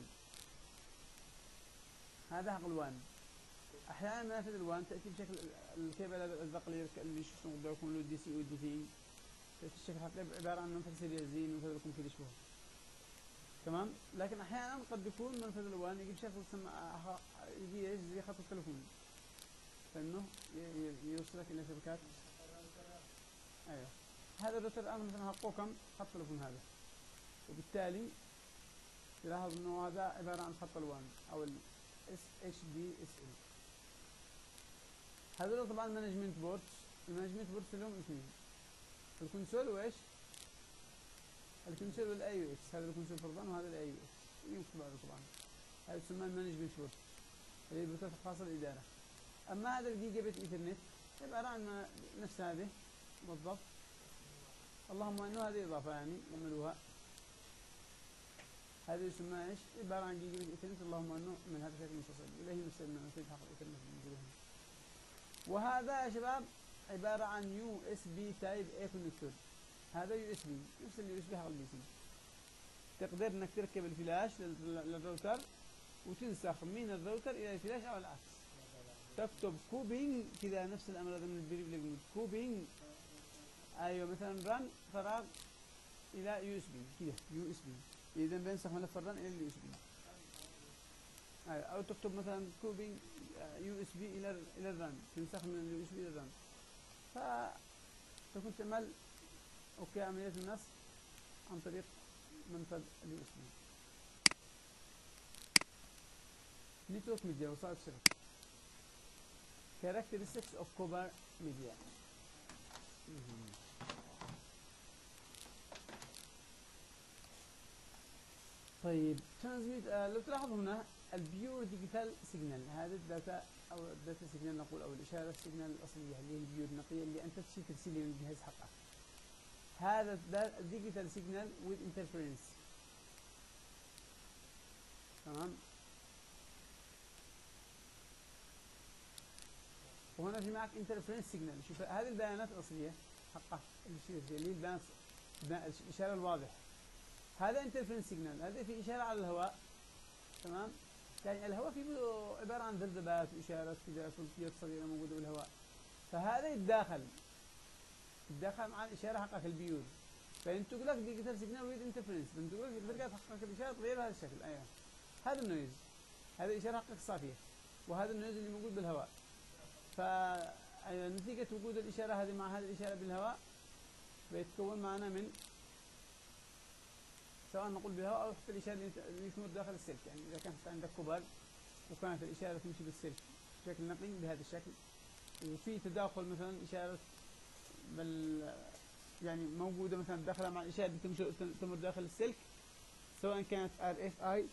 هذا حق الوان. احيانا منافذ الوان تاتي بشكل الكيبل الازرق اللي اللي شفتوا يقدر يكون له دي سي او دي سي، تاتي الشكل حتى عباره عن منفذ سيريزين ومنفذ لكم كذا يشبهه تمام. لكن احيانا قد يكون منفذ الالوان يجي بشكل سماعه يجي زي خط التليفون، فانه يوصلك الى شبكات. ايوه هذا الروتر الان مثلا حقه كم خط تليفون هذا، وبالتالي تلاحظ انه هذا عباره عن خط الوان او ال اس اتش دي اس ال. هذول طبعا مانجمنت بوردز. المانجمنت بوردز لهم اثنين، الكونسول وايش؟ الكونسول والاي يو اكس. هذا الكونسول فرضان وهذا الاي يو اكس يمكن بعده طبعا. هذا يسمى المانجمنت بورد اللي هي البورتات الخاصه بالاداره. اما هذا الجيجا بت ايثرنت عباره عن نفس هذه بالضبط، اللهم انه هذه اضافه يعني عملوها. هذا يسمى ايش؟ عباره عن جيجا بت ايثرنت، اللهم انه من هذا الشكل متصل اليه نفس المنافذ حق الايثرنت الموجوده هنا. وهذا يا شباب عباره عن يو اس بي تايب اي كونكتور. هذا يو اس بي نفس اليو اس بي حق البي سي. تقدر انك تركب الفلاش للراوتر وتنسخ من الراوتر الى الفلاش او العكس. تكتب كوبينج كذا نفس الامر هذا من البريفليج كوبينج. ايوه مثلا رن فراغ الى يو اس بي كذا يو اس بي. اذا بنسخ ملف الرن الى اليو اس بي. ايوه او تكتب مثلا كوبينج يو اس بي الى الى الرن، تنسخ من اليو اس بي الى الرن. فتكون تعمل اوكي عمليه النسخ عن طريق منفذ اليو اس بي. نتورك ميديا وسائل الشبكه. characteristics of copper media. طيب ترانزميت آه لو تلاحظوا هنا البيور ديجيتال سيجنال، هذا الداتا او الداتا سيجنال نقول او الاشاره السيجنال الاصليه اللي هي البيور النقيه اللي انت تشي ترسلها من الجهاز حقك. هذا الديجيتال سيجنال with interference تمام. وهنا في معك انترفرنس سيجنال. شوف هذه البيانات الاصليه حقه اللي هي البيانات الاشاره الواضحه. هذا انترفرنس سيجنال، هذا في اشاره على الهواء، تمام؟ يعني الهواء فيه عباره عن ذبذبات واشارات كذا صوتيات صغيره موجوده بالهواء، فهذا يتداخل يتداخل مع الاشاره حقك البيور، فينتج لك ديجيتال سيجنال ويز انترفرنس، بينتج لك تلقى تحقق الاشاره تغير بهذا الشكل. ايوه هذا النويز، هذا الاشاره حقك صافيه، وهذا النويز اللي موجود بالهواء. ف أيوة نتيجه وجود الاشاره هذه مع هذه الاشاره بالهواء بيتكون معنا من سواء نقول بالهواء او حتى الاشاره اللي تمر داخل السلك. يعني اذا كانت عندك كوبر وكانت الاشاره تمشي بالسلك بشكل نقي بهذا الشكل، وفي تداخل مثلا اشاره بال يعني موجوده مثلا داخله مع الاشاره اللي تمر داخل السلك، سواء كانت ار اف اي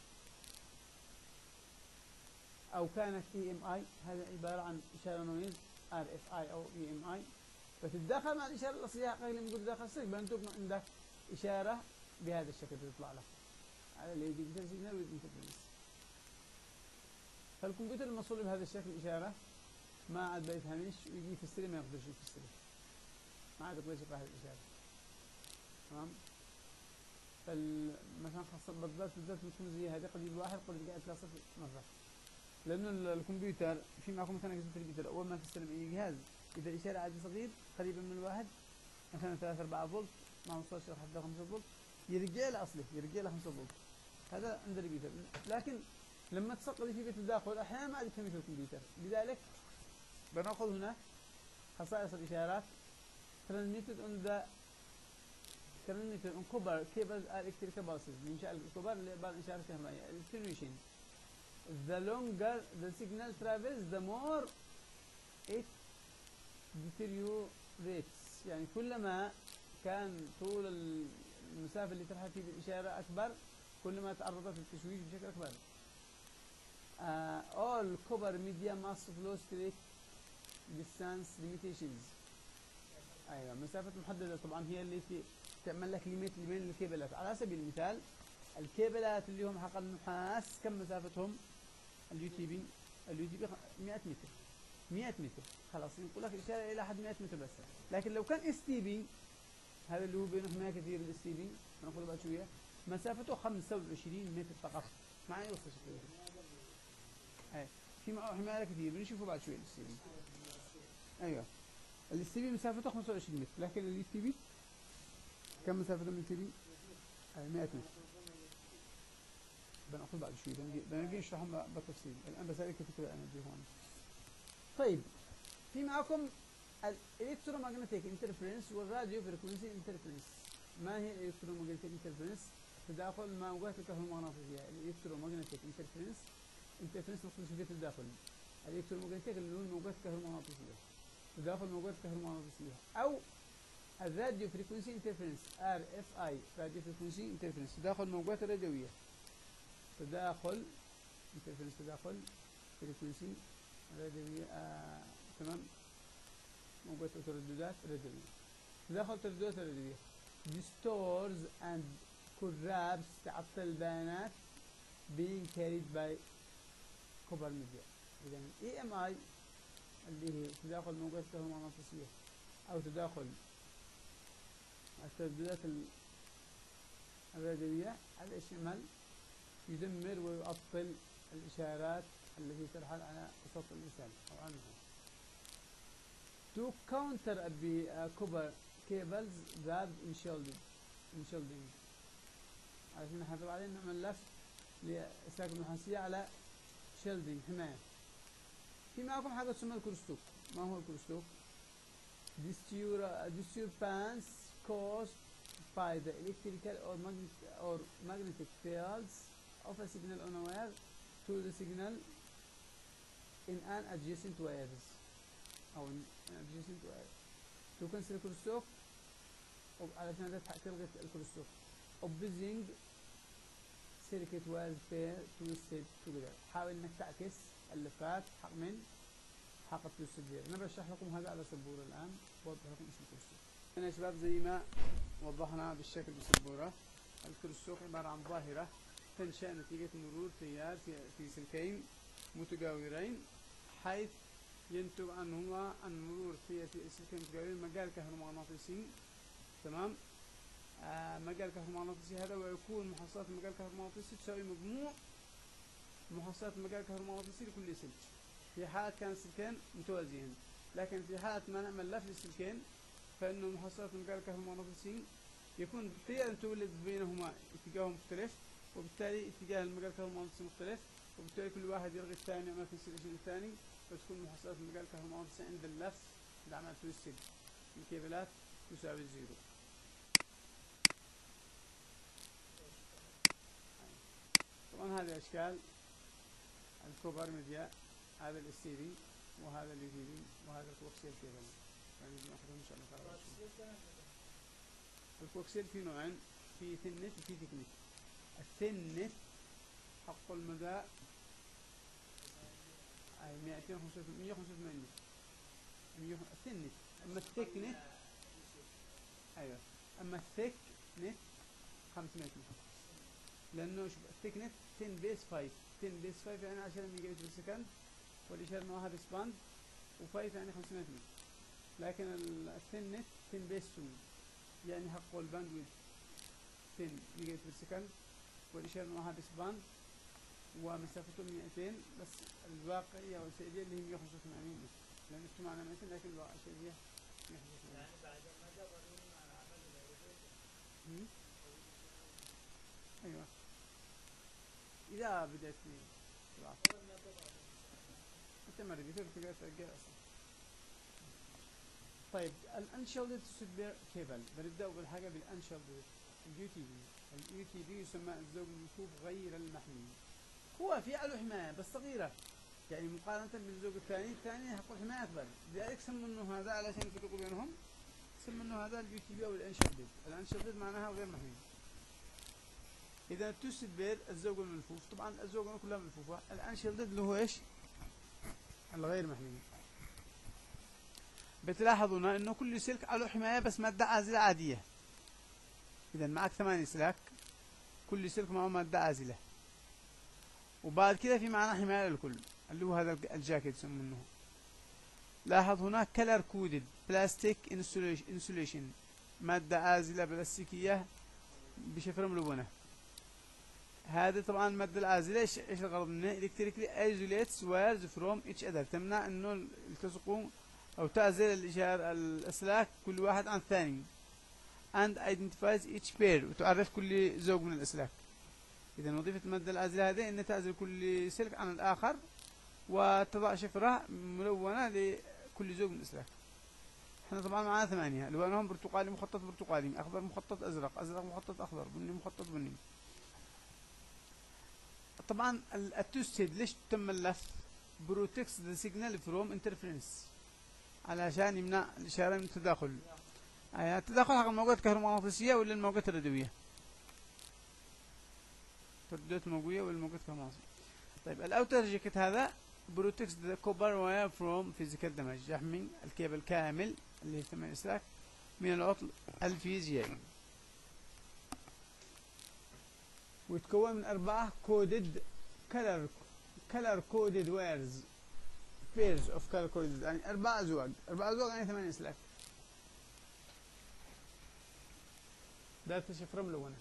او كانت اي ام اي، هذا عباره عن اشاره نويز ار اف اي او اي ام اي، فتتداخل مع الاشاره الاصليه حقيقيه اللي موجوده داخل السلك، بينتج عندك اشاره بهذا الشكل بتطلع لك، هذا اللي يجي ديجيتال سيجنال ويز انترفرنس. فالكمبيوتر الموصول بهذا الشكل اشاره ما عاد بيفهمش ويجي يفسر ما يقدرش يفسر، ما عاد يقدر يقرا هذه الاشاره، تمام؟ فمثلا خاصه بالذات بالذات بتكون زي هذه قد الواحد قد يلقى ثلاث صفر مره، لانه الكمبيوتر في معكم مثلا اجهزه الكمبيوتر اول ما تستلم اي جهاز اذا الاشاره عادي صغير قريبه من الواحد مثلا ثلاثة أربعة فولت ما وصلش لحد خمسة فولت يرجع له اصلي يرجع له خمسة فولت، هذا عند الكمبيوتر. لكن لما تسقط في بيت التداخل احيانا ما عاد يفهم في الكمبيوتر، لذلك بناخذ هنا خصائص الاشارات transmitted on the transmitted on copper cables are electrical pulses. منشأ الكوبر اللي بعض الاشارات الكهربائيه. attenuation the longer the signal travels the more it deteriorates، يعني كلما كان طول المسافة اللي ترحل فيه بالإشارة أكبر كلما تعرضت للتشويش بشكل أكبر. uh, all copper media must flow straight distance limitations. أيوة مسافة محددة طبعا هي اللي في تعمل لك ليميت لبين الكيبلات. على سبيل المثال الكيبلات اللي هم حق النحاس كم مسافتهم؟ اليو تي بي اليو تي بي مئة متر مئة متر خلاص ينقل لك الإشارة إلى حد مئة متر بس. لكن لو كان اس تي بي هذا اللي هو بينه حماية كثير الاس تي بي هنقول بعد شوية مسافته خمسة وعشرين متر فقط مع يوصل شكله. أي في معه حماية كثير بنشوفه بعد شوية الاس تي بي. أيوه الاس تي بي مسافته خمسة وعشرين متر، لكن الاس تي بي كم مسافته من تي بي؟ مئة متر. بناخذ بعد شوي بنجي نشرحهم بالتفصيل، الان بس هذيك الفكره انا بدي هون. طيب في معكم الالكترومagnetic انترفيرنس والراديو فريكونسي انترفيرنس. ما هي الالكترومagnetic انترفيرنس؟ تداخل الموجات الكهرومغناطيسيه. الالكترومagnetic انترفيرنس انترفيرنس مقصود في التداخل. الالكترومagnetic اللي هو الموجات الكهرومغناطيسيه تداخل الموجات الكهرومغناطيسيه، او الراديو فريكونسي انترفيرنس ار اف اي راديو فريكونسي انترفيرنس تداخل الموجات الراديويه. تداخل انترفيرنس تداخل فريكونسي راديويه آه. تمام موجات الترددات الراديويه. تداخل الترددات الراديويه distors and corrupts تعطل البيانات being carried by copper media. اذا اي ام اي اللي هي تداخل الموجات الكهرومغناطيسيه او تداخل الترددات الراديويه هذا يشمل يدمر ويعطل الإشارات التي ترحل على وسط الإنسان أو عنه. To counter the uh, copper cables that enshielding enshielding عشان نحافظ عليه نعمل لف لإسلاك النحاسية على shielding حماية. في معكم حاجة تسمى الكروستوك. ما هو الكروستوك؟ disturbance caused by the electrical or magnetic or magnetic fields of a signal on a wire to the signal in an adjacent wires أو an adjacent wire. تكنسل الكروستوك علشان تلغي الكروستوك. opposing circuit wires pair twisted together. حاول إنك تعكس اللفات حق من حق التوستد. أنا بشرح لكم هذا على سبورة الآن وأوضح لكم اسم الكروستوك. هنا يا شباب زي ما وضحنا بالشكل بسبورة، الكروستوك عبارة عن ظاهرة تنشأ نتيجة مرور تيار في سلكين متجاورين، حيث ينتج عنهما عن مرور سلكين متجاورين مجال كهرومغناطيسي. تمام. آه مجال كهرومغناطيسي هذا ويكون محصلات المجال الكهرومغناطيسي تساوي مجموع محصلات المجال الكهرومغناطيسي لكل سلك في حالة كان السلكين متوازيين. لكن في حالة ما نعمل لف للسلكين فإنه محصلات المجال الكهرومغناطيسي يكون بالتالي أن تولد بينهما اتجاه مختلف، وبالتالي اتجاه المجال الكهرومغناطيسي مختلف، وبالتالي كل واحد يلغي الثاني أماكن الشيء الثاني، فتكون محصلات المجال الكهرومغناطيسي عند اللف لعمل تويستد الكيبلات تساوي زيرو. طبعا هذه أشكال الكوبر ميديا، هذا الاس تي بي وهذا اليو تي بي وهذا الكوكسيل كيبل، يعني ناخذهم ان شاء الله تعالى. الكوكسيل في نوعين، في ثين نت وفي ثيك نت. الثين نت حق المدى اي مئتين وخمسة وثمانين نت الثين نت. اما الثيك نت ايوه اما الثيك نت خمسمائة نت، لانه شوف الثيك نت عشرة بيس خمسة، عشرة بيس خمسة يعني عشرة ميجا بت بالسكند، والإشارة أنه هذا سباند، و5 يعني خمسمائة متر. لكن الثين نت عشرة بيس اثنين يعني حقه الباندويث عشرة ميجا بت بالسكند، والإشارة أنه هذا سباند ومسافته مئتين، بس الواقعية والفعلية اللي هي مئة وخمسة وثمانين متر، لأن اجتمعنا مئتين لكن الفعلية مئة وخمسة وثمانين. يعني بعد ما جابوا على عمل العربية. أيوه إذا بدأت لي خلاص أنت ما ربي تقدر تقدر أصلا. طيب الانشلدد سوبر كيبل، بنبدأ أول حاجة بالانشلدد اليو تي بي. اليو تي بي يسمى الزوج الملفوف غير المحمي. هو في له حماية بس صغيرة، يعني مقارنة بالزوج الثاني، الثاني حق الحماية أكبر، لذلك سموا إنه هذا علشان يفرقوا بينهم سموا إنه هذا اليو تي بي أو الانشلدد. الانشلدد معناها غير محمي. إذا التوستد بير الزوج الملفوف، طبعا الزوج كلها ملفوفة. الانشلدد اللي هو إيش؟ الغير محمي. بتلاحظوا انه كل سلك له حمايه بس ماده عازله عاديه. اذا معك ثمانية سلاك كل سلك معه ماده عازله، وبعد كده في معنا حمايه للكل اللي هو هذا الجاكيت يسمونه. لاحظ هناك كلر كودد بلاستيك انسوليشن، ماده عازله بلاستيكيه بشفره ملونه. هذه طبعا الماده العازله ايش ايش الغرض منها؟ الكتريكلي ايزوليتس وايرز فروم اتش اذر، تمنع انه يلتصقوا أو تعزل الإشارة الأسلاك كل واحد عن الثاني. and identifies each pair، وتعرف كل زوج من الأسلاك. إذا وظيفة المادة العازلة هذه أن تعزل كل سلك عن الآخر وتضع شفرة ملونة لكل زوج من الأسلاك. احنا طبعا معنا ثمانية، ألوانهم برتقالي مخطط برتقالي، أخضر مخطط أزرق، أزرق مخطط أخضر، بني مخطط بني. طبعا التوستد ليش تم اللف؟ protects the signal from interference، علشان يمنع الإشارة من التداخل. يعني التداخل حق الموجات الكهرومغناطيسية ولا الموجات الراديوية؟ ترددات موجية ولا الموجات الكهرومغناطيسية. طيب الأوتر جاكيت هذا protects the copper wire from physical damage، يحمي الكيبل كامل اللي هي ثمان أسلاك من العطل الفيزيائي. ويتكون من أربعة coded color color coded wires pairs of color coded، يعني أربع أزواج، أربع أزواج يعني ثمانية أسلاك. ده شفرة ملونة.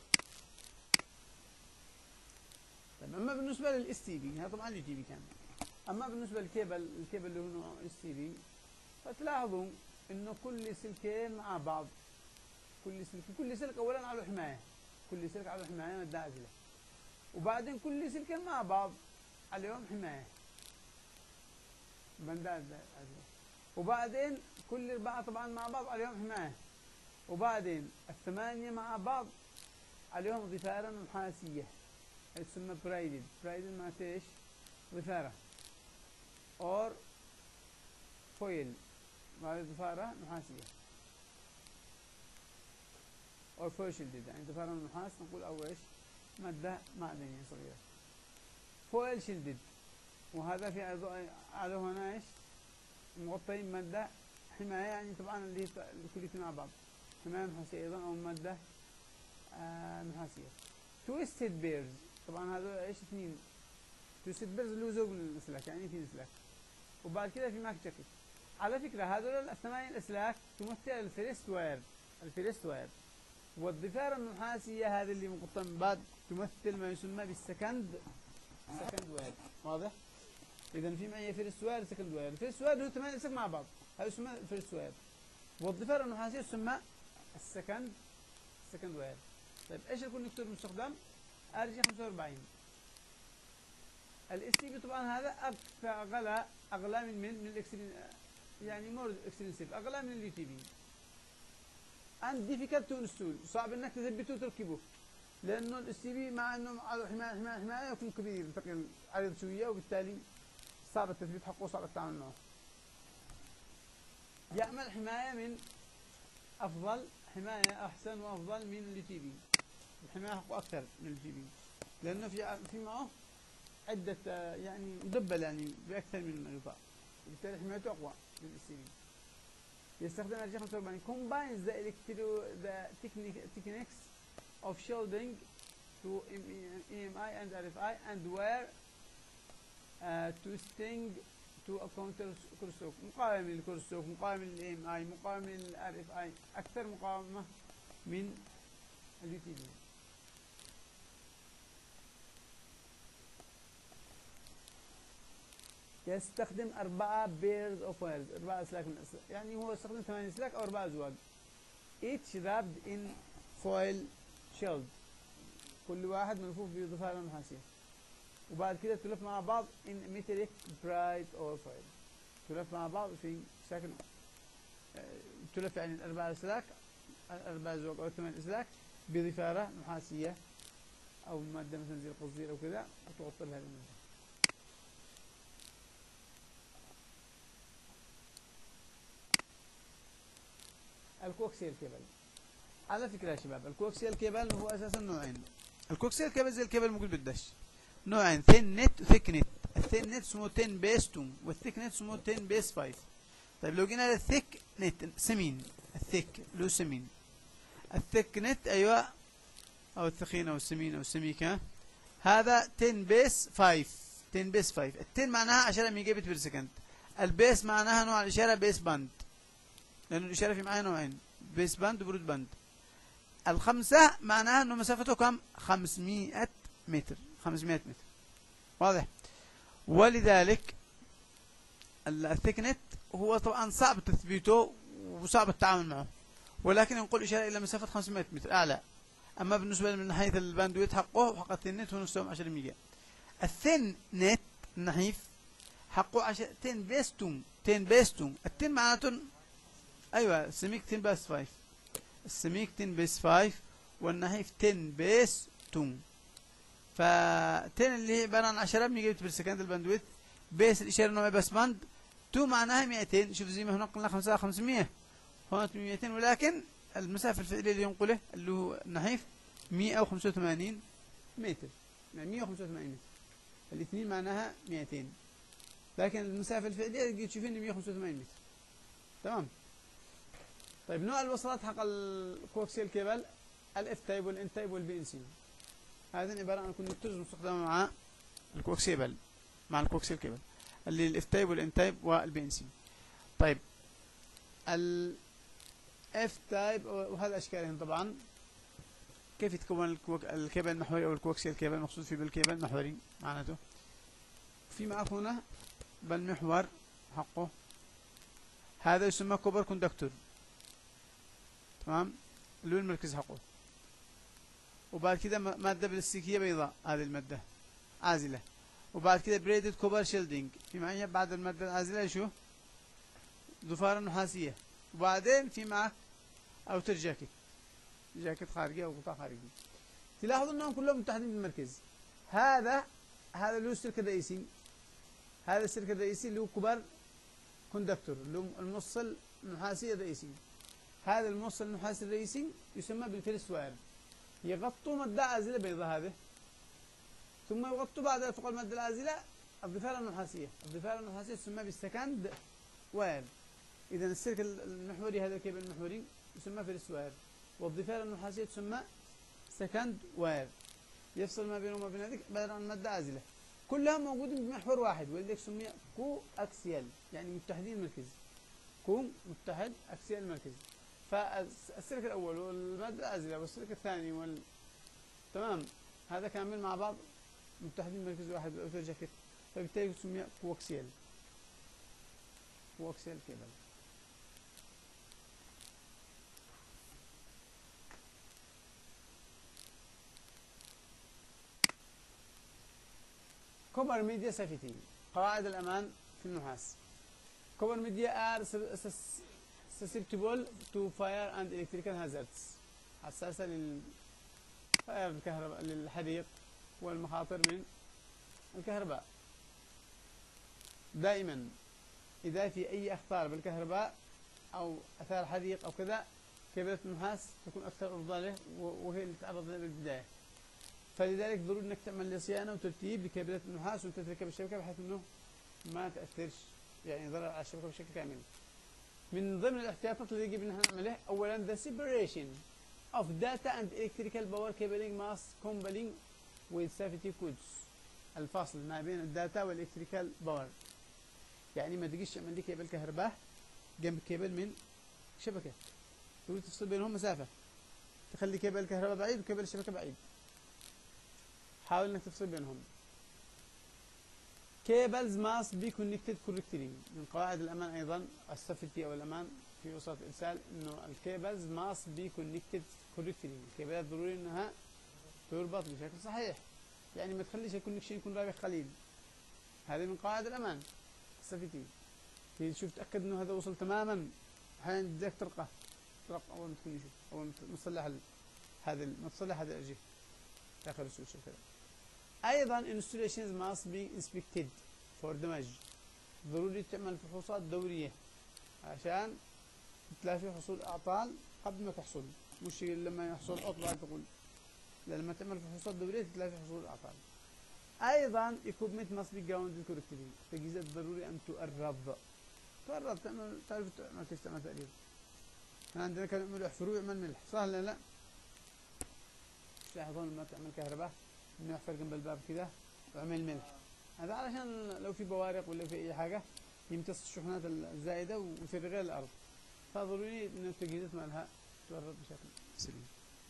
طيب أما بالنسبة للإس تي بي، هذا طبعا اليو تي بي كامل. أما بالنسبة للكيبل، الكيبل اللي هو نوع إس تي بي، فتلاحظوا إنه كل سلكين مع بعض، كل سلك كل سلك أولاً على حماية، كل سلك على حماية مادة عازلة، وبعدين كل سلكين مع بعض عليهم حماية بندات عازلة، وبعدين كل أربعة طبعاً مع بعض عليهم حماية، وبعدين الثمانية مع بعض عليهم ضفارة نحاسية تسمى برايدد. برايدد معناته ايش؟ ضفارة اور فويل، معناته ضفارة نحاسية اور فويل شيلدد، يعني ضفارة من النحاس نقول أو ايش؟ مادة معدنية صغيرة فويل شيلدد. وهذا في على هنا ايش؟ مغطين مادة حماية، يعني طبعا اللي هي كليتين مع بعض حماية نحاسية أيضا أو مادة آه نحاسية. تويستد بيرز، طبعا هذول ايش اثنين؟ تويستد بيرز اللي هو زوج من الأسلاك، يعني اثنين أسلاك. وبعد كده في معك جاكيت. على فكرة هذول الثمانية الأسلاك تمثل الفيرست واير، الفيرست واير. والضفيرة النحاسية هذه اللي مقطعة من بعد تمثل ما يسمى بالسكند سكند واير. واضح؟ إذا في معي فيرست واير سكند واير، الفيرست واير هو ثمانية أسلاك مع بعض، هذا يسمى الفيرست واير. والضفيرة النحاسية تسمى السكند سكند واير. طيب ايش الكونكتور المستخدم؟ ار جي خمسة وأربعين. الاس تي بي طبعا هذا اكثر اغلى اغلى من من من الاكسترين، يعني مور اكستنسيف، اغلى من اليو تي بي. and difficult to install، صعب انك تثبته وتركبه، لانه الاس تي بي مع انه حمايه حمايه حمايه يكون كبير ثقيل عريض شويه، وبالتالي صعب التثبيت حقه وصعب التعامل معه. يعمل حمايه من افضل، حمايه احسن وافضل من اليو تي بي، الحمايه حقه اكثر من اليو تي بي، لانه في في معه عده يعني مدبل يعني باكثر من غطاء، وبالتالي حمايته اقوى من الاس تي بي. يستخدم ار جي خمسة وأربعين combines the electro the techniques of shielding to E M I and R F I and wire uh, to sting to a counter crosstalk، مقاوم للكروسوك، مقاوم للاي ام اي، مقاوم للار اف اي، اكثر مقاومه من اليو تي بي. يستخدم أربعة بيرز أوف وايرز، أربعة أسلاك من الأسلاك، يعني هو يستخدم ثمانية أسلاك أو أربعة أزواج. each wrapped in foil shield، كل واحد ملفوف بضفيرة نحاسية، وبعد كده تلف مع بعض in metallic bright or foil، تلف مع بعض في شكل تلف يعني الأربعة أسلاك، الأربعة أزواج أو ثمان أسلاك بضفيرة نحاسية أو مادة مثلا زي القصدير أو كذا، وتغطي بها المادة. الكوكسيال كيبل، على فكرة يا شباب الكوكسيال كيبل هو أساسا نوعين. الكوكسيال كيبل زي الكيبل الموجود بالدش، نوعين، ثين نت وثيك نت. الثين نت اسمه عشرة بيس اثنين، والثيك نت اسمه عشرة بيس خمسة. طيب لو جينا للثيك نت سمين، الثيك له سمين، الثيك نت أيوه أو الثخين أو السمين أو السميكة، هذا عشرة بيس خمسة، عشرة بيس خمسة. التن معناها عشرة ميجا بت بير سكند، البيس معناها نوع الإشارة بيس باند، لأنه الإشارة في معاها نوعين، بيس باند وبرود باند. الخمسة معناها أنه مسافته كم؟ خمسمائة متر، خمسمائة متر. واضح؟ ولذلك الثيكنت هو طبعا صعب تثبيته وصعب التعامل معه، ولكن نقول إشارة إلى مسافة خمسمائة متر أعلى. أما بالنسبة من حيث الباندويت حقه حق الثينت هو نفسهم عشرة ميجا. الثين نت النحيف حقه عشرة بيس اثنين، عشرة بيس اثنين. التن معناته أيوة السميك عشرة بيس خمسة، السميك عشرة بيس خمسة والنحيف عشرة بيس اثنين. ف عشرة اللي هي عبارة عن عشرة ميجا بت بير سكند الباندويت، بيس الإشارة نوع بس باند، اثنين معناها مئتين. شوف زي ما هنا قلنا خمسة خمسمائة، هون مئتين، ولكن المسافة الفعلية اللي ينقله اللي هو النحيف مئة وخمسة وثمانين متر، يعني مئة وخمسة وثمانين متر، الاثنين معناها مئتين، لكن المسافة الفعلية تشوفين مئة وخمسة وثمانين متر. تمام. طيب نوع الوصلات حق الكوكسيال كيبل الاف تايب والان تايب والبي ان سي، هذين عبارة عن كونكتورز مستخدمة مع الكوكسيبل، مع الكوكسيال كيبل اللي الاف تايب والان تايب والبي ان سي. طيب الاف تايب وهذا اشكالهم طبعا. كيف يتكون الكيبل المحوري او الكوكسيال كيبل؟ المقصود فيه بالكيبل المحوري معناته في معك هنا بالمحور حقه، هذا يسمى كوبر كوندكتور، تمام، اللي هو المركز حقه. وبعد كده مادة بلاستيكية بيضاء، هذه المادة عازلة. وبعد كده بريدد كوبر شيلدينج، في معي بعد المادة العازلة شو؟ ضفارة نحاسية. وبعدين في معك اوتر جاكيت، جاكيت خارجي او غطاء خارجي. تلاحظوا انهم كلهم متحدين بالمركز. هذا هذا اللي هو السلك الرئيسي، هذا السلك الرئيسي اللي هو كوبر كوندكتور، اللي هو الموصل النحاسي الرئيسي. هذا الموصل النحاسي الرئيسي يسمى بالفيرست واير. يغطوا مادة عازلة بيضاء هذه، ثم يغطوا بعد فوق المادة العازلة الضفيرة النحاسية، الضفيرة النحاسية تسمى بالسكند واير. إذا السلك المحوري هذا الكيبل المحوري يسمى فيرست واير، والضفيرة النحاسية تسمى سكند واير، يفصل ما بينه وما بين هذيك عبارة عن مادة عازلة. كلها موجودين بمحور واحد ولذلك سمي كو اكسيال يعني متحدين المركز. كو متحد اكسيال المركز. فالسلك الاول والماده الازله والسلك الثاني وال تمام هذا كامل مع بعض متحدين مركز واحد بالاوتر جاكيت، فبالتالي سمي كو اكسيال. كو اكسيال كيبل. كوبر ميديا سيفتي قواعد الأمان في النحاس. كوبر ميديا are susceptible to fire and electrical hazards حساسة للفائر الكهرباء للحريق والمخاطر من الكهرباء. دائما إذا في أي أخطار بالكهرباء أو أثار حريق أو كذا كيبلات النحاس تكون أكثر عرضة له وهي اللي تعرض لها بالبداية. فلذلك ضروري انك تعمل صيانه وترتيب لكابلات النحاس وانت تركب الشبكه بحيث انه ما تاثرش يعني ضرر على الشبكه بشكل كامل. من ضمن الاحتياطات اللي يجب ان احنا نعملها اولا the separation of data and electrical power cabling must combine with safety codes. الفاصل ما بين الداتا والالكتريكال باور. يعني ما تجيش تعمل لي كيبل كهرباء جنب كيبل من شبكه. تقول تفصل بينهم مسافه. تخلي كيبل الكهرباء بعيد وكيبل الشبكه بعيد. حاول انك تفصل بينهم. cables must be connected correctly. من قواعد الامان ايضا السيفتي او الامان في وسائط الارسال انه الكيبلز must be connected correctly. الكيبلات ضروري انها تربط بشكل صحيح. يعني ما تخليش الكونكشن يكون رابح قليل. هذه من قواعد الامان السيفتي. تشوف تاكد انه هذا وصل تماما. احيانا بدك ترقه ترق اول ما تكون يشوف اول ما تصلح هذا ما تصلح هذا الجهه داخل السويتش كذا. ايضا installations must be inspected for damage. ضروري تعمل فحوصات دوريه عشان تلافي حصول اعطال قبل ما تحصل، مش لما يحصل عطل بعد تقول لا، لما تعمل فحوصات دوريه تلافي حصول الاعطال. ايضا equipment must be grounded correctly. التجهيزات ضروري ان تؤرض. تؤرض تعمل تعرف تعمل كيف تعمل تأريض. احنا عندنا كانوا يعملوا يحفروا يعمل ملح صح ولا لا؟ تلاحظون لما تعمل كهرباء انه يحفر جنب الباب كذا ويعمل ملح. هذا علشان لو في بوارق ولا في اي حاجه يمتص الشحنات الزائده ويصير غير الارض. فضروري انه التجهيزات مالها تورد بشكل سليم.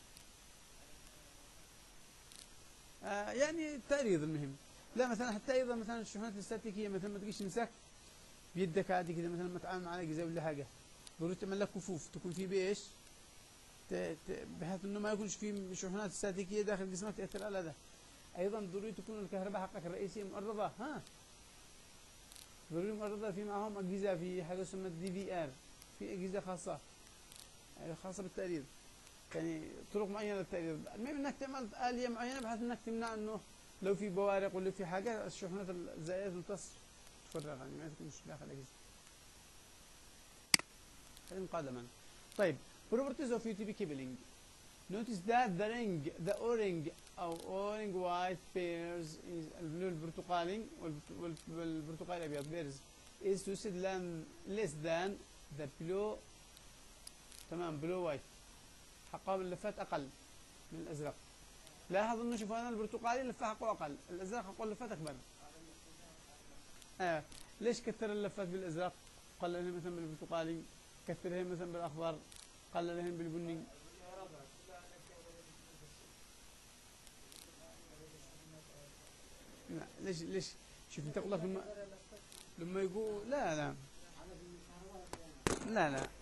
آه يعني التأريض المهم. لا مثلا حتى ايضا مثلا الشحنات الاستاتيكيه مثلا ما تجيش تمسك بيدك عادي كذا مثلا لما تتعامل مع اجهزه ولا حاجه ضروري تعمل لك كفوف تكون في بايش؟ بحيث انه ما يكونش في شحنات استاتيكيه داخل جسمك تاثر على هذا. ايضا ضروري تكون الكهرباء حقك الرئيسيه مؤرضه. ها ضروري مؤرضه. في معهم اجهزه في حاجه اسمها دي في ار، في اجهزه خاصه يعني خاصه بالتأريض يعني طرق معينه للتأريض. المهم انك تعمل اليه معينه بحيث انك تمنع انه لو في بوارق ولا في حاجه الشحنات الزائده تمتص تفرغ يعني ما تكونش داخل الاجهزه. هذه قادما. طيب properties of U T P cabling. Notice that the ring, the O-ring أو O-ring white pairs is اللون البرتقالي والبرتقالي الأبيض pairs is to set less than the below تمام below white. حقهم اللفات أقل من الأزرق. لاحظ إنه شوفوا هنا البرتقالي لفة حقه أقل، الأزرق حقه اللفات أكبر. آه ليش كثر اللفات بالأزرق؟ قللها مثلا بالبرتقالي، كثرها مثلا بالأخضر، قللهم بالبني. لا ليش ليش شوف انت قلت لما لما يقول لا لا لا لا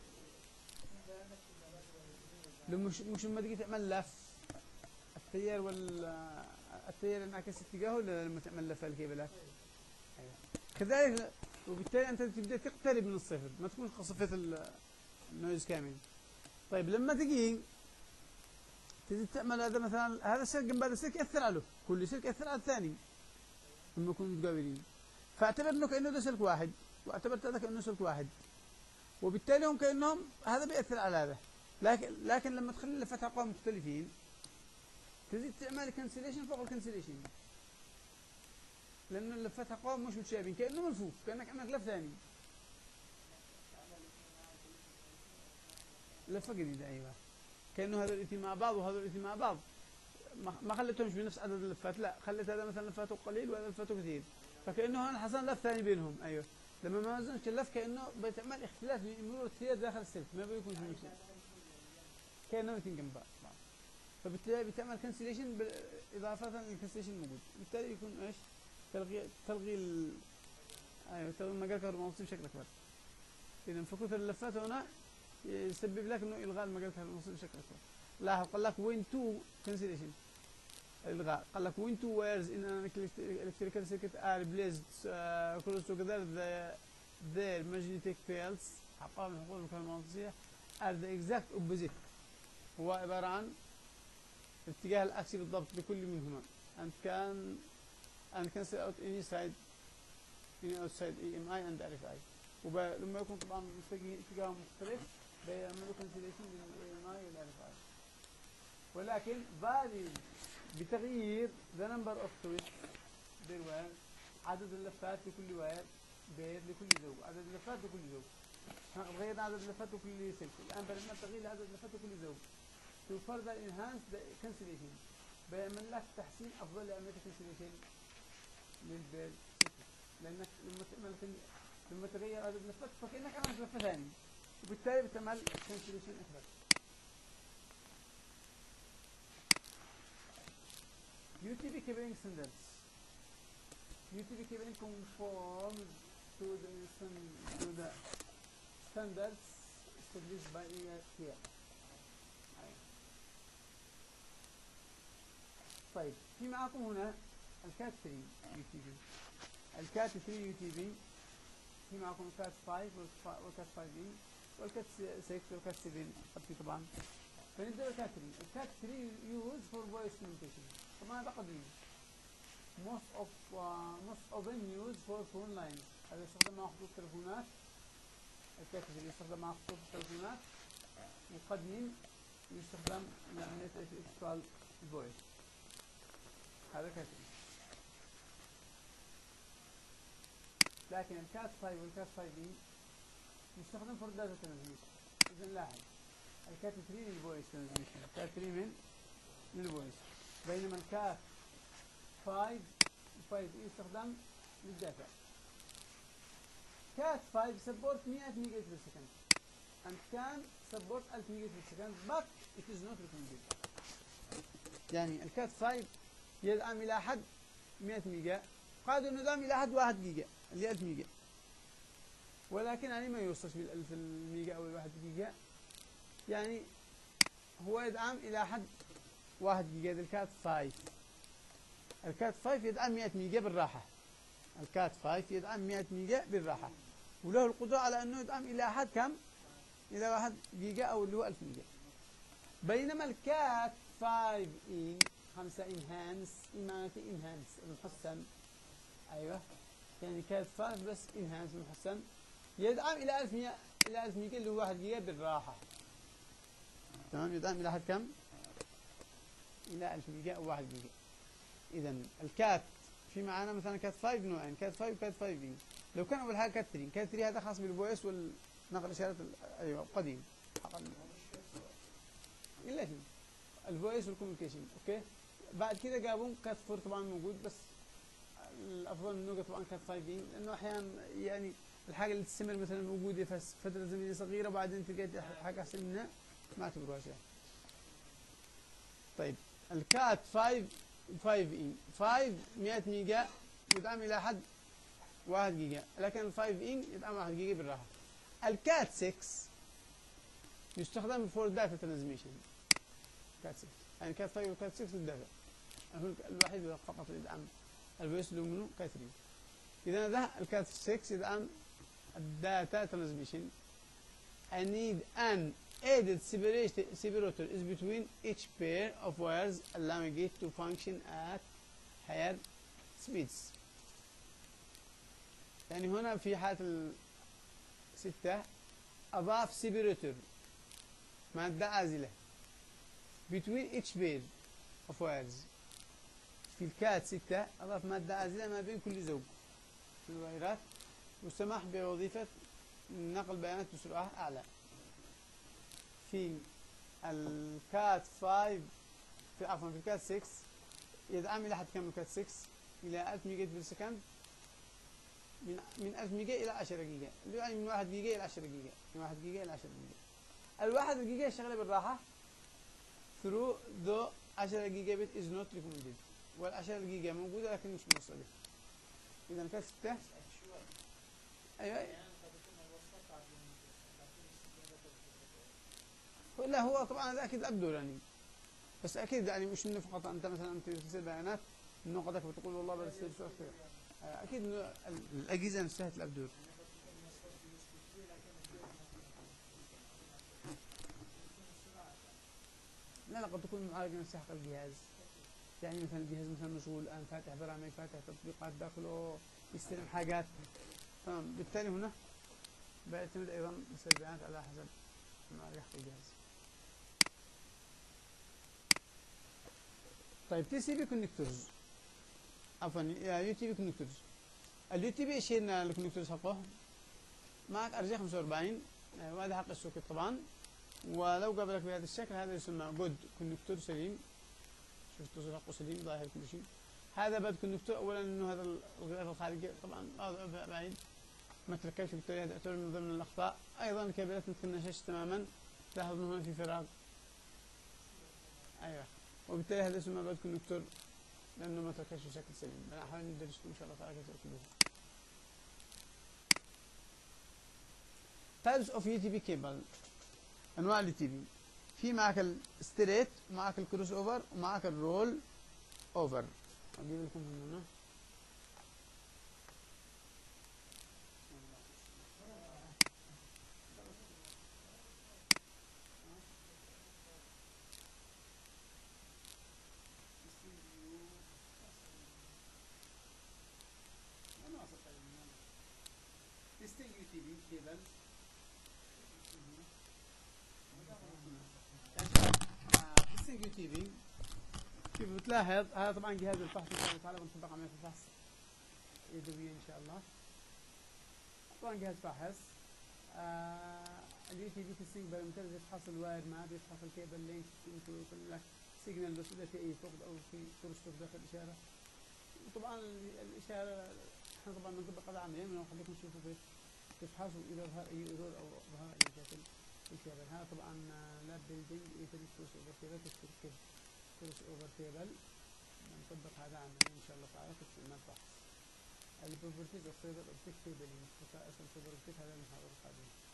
لما مش مش لما تيجي تعمل لف التيار ولا التيار انعكس اتجاهه ولا لما تعمل لف الكيبلات أيوة. كذلك وبالتالي انت تبدا تقترب من الصفر ما تكون صفيت النويز كامل. طيب لما تجي تجي تعمل هذا مثلا هذا السلك جنب هذا السلك ياثر عليه، كل سلك ياثر على الثاني لما يكونوا متقابلين. فاعتبر انه كانه ده سلك واحد واعتبرت هذا كانه سلك واحد وبالتالي هم كانهم هذا بياثر على هذا. لكن لكن لما تخلي اللفات حقهم مختلفين تزيد تعمل كنسليشن فوق الكنسليشن لانه اللفات حقهم مش متشابهين كانه ملفوف كانك عندك لف ثاني. لفه جديده ايوه كانه هذول الاثنين مع بعض وهذول الاثنين مع بعض ما خليتهمش بنفس عدد اللفات، لا خليت هذا مثلا لفاته قليل وهذا لفاته كثير، فكانه هون حصل لف ثاني بينهم. ايوه لما ما وزنش اللف كانه بتعمل اختلاف بمرور التيار داخل السلك، ما بيكون في مشكله كانه اثنين جنب بعض، فبالتالي بتعمل كنسليشن اضافه للكنسليشن الموجود، بالتالي يكون ايش؟ تلغي تلغي ال... ايوه تلغي المجال الكهرومغناطيسي بشكل اكبر. اذا فكثر اللفات هنا يسبب لك انه الغاء المجال الكهرومغناطيسي بشكل اكبر. لاحظ قال لك وين تو كنسليشن الغاء، قال لك وين تو وايرز ان ان electrical circuit are placed uh, close together the their magnetic fields عقارب الحقول الكهرومغناطيسيه are the exact opposite، هو عباره عن الاتجاه العكسي بالضبط لكل منهما and can and cancel out any side any outside E M I and R F I، ولما يكون طبعا اتجاه مختلف بيعملوا cancellation لل E M I وال R F I، ولكن vary بتغيير the number of twists there were، عدد اللفات لكل واير بير لكل زوج، عدد اللفات لكل زوج، غيرنا عدد اللفات لكل سلك، الآن بنعمل تغيير لعدد اللفات لكل زوج to further enhance the cancellation، بيعمل لك تحسين أفضل لعملية cancellation للبير، لأنك لما تعمل لما تغير عدد اللفات فكأنك عملت لفة ثانية، وبالتالي بتعمل cancellation أكبر. U T V cabling standards. U T V cabling conforms to the to the standards established by E I T F. طيب في معكم هنا الكات ثري يو تي في، الكات ثري يو تي في، في معكم الكات فايف والكات فايف اي والكات سكس والكات سبعة في طبعا. فنبدأ بالكات ثري. الكات ثري يوز فور فويس كوميونيكيشن، طبعا هذا قديم. most of uh, most of them use for phone lines، هذا يستخدم مع خطوط التلفونات، الكات ثري يستخدم مع خطوط التلفونات، وقديم يستخدم لعملية اتصال الفويس، هذا كات ثري. لكن الكات فايف والكات فايف اي يستخدم فور داتا ترانسميشن. إذا لاحظ الكات ثري للفويس ترانسميشن، الكات ثري من للفويس، بينما الكات فايف فايف اي يستخدم للداتا. كات فايف support مئة ميجا بت per second and can support ألف ميجا بت per second but it is not recommended. يعني الكات فايف يدعم إلى حد مئة ميجا، قادر انه يدعم إلى حد واحد جيجا اللي ألف ميجا، ولكن يعني ما يوصلش بالألف الميجا أو الواحد جيجا، يعني هو يدعم إلى حد واحد جيجا. الكات فايف الكات فايف يدعم مئة ميجا بالراحة، الكات فايف يدعم مئة ميجا بالراحة، وله القدرة على أنه يدعم إلى حد كم؟ إلى واحد جيجا أو اللي هو ألف ميجا. بينما الكات فايف إي خمسة انهانس، معناته انهانس المحسن، أيوه يعني كات فايف بس انهانس المحسن، يدعم إلى ألف ميجا إلى ألف ميجا اللي هو واحد جيجا بالراحة. تمام، يدعم إلى حد كم؟ إلى ألف ميجا أو واحد جيجا. إذا الكات في معانا مثلا كات فايف نوعين، كات فايف وكات فايف اي. لو كان أول حاجة كات ثري، كات ثري هذا خاص بالفويس والنقل إشارات أيوه قديم. إلا شيء الفويس والكوميونيكيشن، أوكي. بعد كده جابون كات فور طبعا موجود، بس الأفضل منه طبعا كات فايف اي، لأنه أحيانا يعني الحاجة اللي تستمر مثلا موجودة فترة زمنية صغيرة وبعدين تلقى حاجة أحسن منها ما اعتبروها شيء. طيب الكات فايف فايف اي فايف مئة ميجا يدعم الى حد واحد جيجا، لكن ال فايف اي يدعم واحد جيجا بالراحه. الكات سكس يستخدم فور داتا ترانسميشن، كات سكس يعني كات فايف وكات سكس للداتا، الوحيد فقط اللي يدعم الفويس لومنو كات ثري. اذا ده الكات سكس يدعم الداتا ترانسميشن. I need an added separator is between each pair of wires allowing it to function at higher speeds. يعني هنا في حالة الستة أضاف separator مادة عازلة between each pair of wires. في الكات ستة أضاف مادة عازلة ما بين كل زوج في الوايرات، والسماح بوظيفة نقل بيانات بسرعة أعلى. في الكات فايف في عفوا في الكات ستة يدعم الى حد كم كات ستة الى ألف ميجا بير سكند، من من ألف ميجا الى عشرة جيجا، اللي يعني من واحد جيجا الى عشرة جيجا، من واحد جيجا الى عشرة جيجا. الواحد جيجا شغاله بالراحه through the عشرة جيجا بت is not recommended، وال عشرة جيجا موجوده لكن مش موصله. اذا كات ستة ايوه لا هو طبعا هذا اكيد الابدور يعني، بس اكيد يعني مش انه فقط انت مثلا انت ترسل بيانات من نقطك بتقول والله برسل سوفت وير، اكيد انه الاجهزه نفسها الابدور. لا لا قد تكون المعالجه نفسها حق الجهاز، يعني مثلا الجهاز مثلا مشغول الان فاتح برامج فاتح تطبيقات داخله يستلم حاجات، تمام. بالتالي هنا بيعتمد ايضا رسل البيانات على حسب المعالجه حق الجهاز. طيب تي سي بي كونكتورز، عفوا يو تي بي كونكتورز. اليو تي بي ايش هي الكونكتورز حقه؟ معك ار جي خمسة وأربعين وهذا حق السوكت طبعا، ولو قابلك بهذا الشكل هذا يسمى جود كونكتور سليم، شوف التصوير حقه سليم ظاهر كل شيء. هذا باد كونكتور اولا انه هذا الغلاف الخارجي طبعا هذا بعيد ما تركبش، بالتالي هذا يعتبر من ضمن الاخطاء. ايضا الكابلات ما تكونش تماما، لاحظ انه هنا في فراغ، ايوه، وبالتالي هذا يسمى باد كونكتور لانه ما تركبش بشكل سليم. بنحاول ندرس ان شاء الله تعالى كيف تركبوها. types of يو تي بي cable، انواع اليو تي بي، في معك الستريت ومعك الكروس اوفر ومعك الرول اوفر. اجيب لكم هنا distinct يو تي بي cables. distinct يو تي بي كيف بتلاحظ هذا طبعا جهاز الفحص ان شاء الله تعالى بنطبق عمليه الفحص يدويا ان شاء الله. طبعا جهاز فاحص اليو تي بي تستنج بارامتر يفحص الواير ماب، يفحص الكيبل لينك، يقول لك سيجنال بس اذا في اي فقد او في كورستوك داخل الاشاره. وطبعا الاشاره احنا طبعا بنطبق هذا عمليا ونخليكم تشوفوا كيف تفحصوا اذا ظهر اي ايرور او ظهر اي مشاكل في الكيبل. هذا طبعا لاب بيلدينج ايثرنت كروس اوفر كيبل، تركب كروس اوفر كيبل نطبق هذا عمليا ان شاء الله تعالى في استعمال فحص. البروبرتيز اوف فيبر اوبتيك كيبلينج، خصائص الفيبر اوبتيك، هذا المحاضرة القادمة.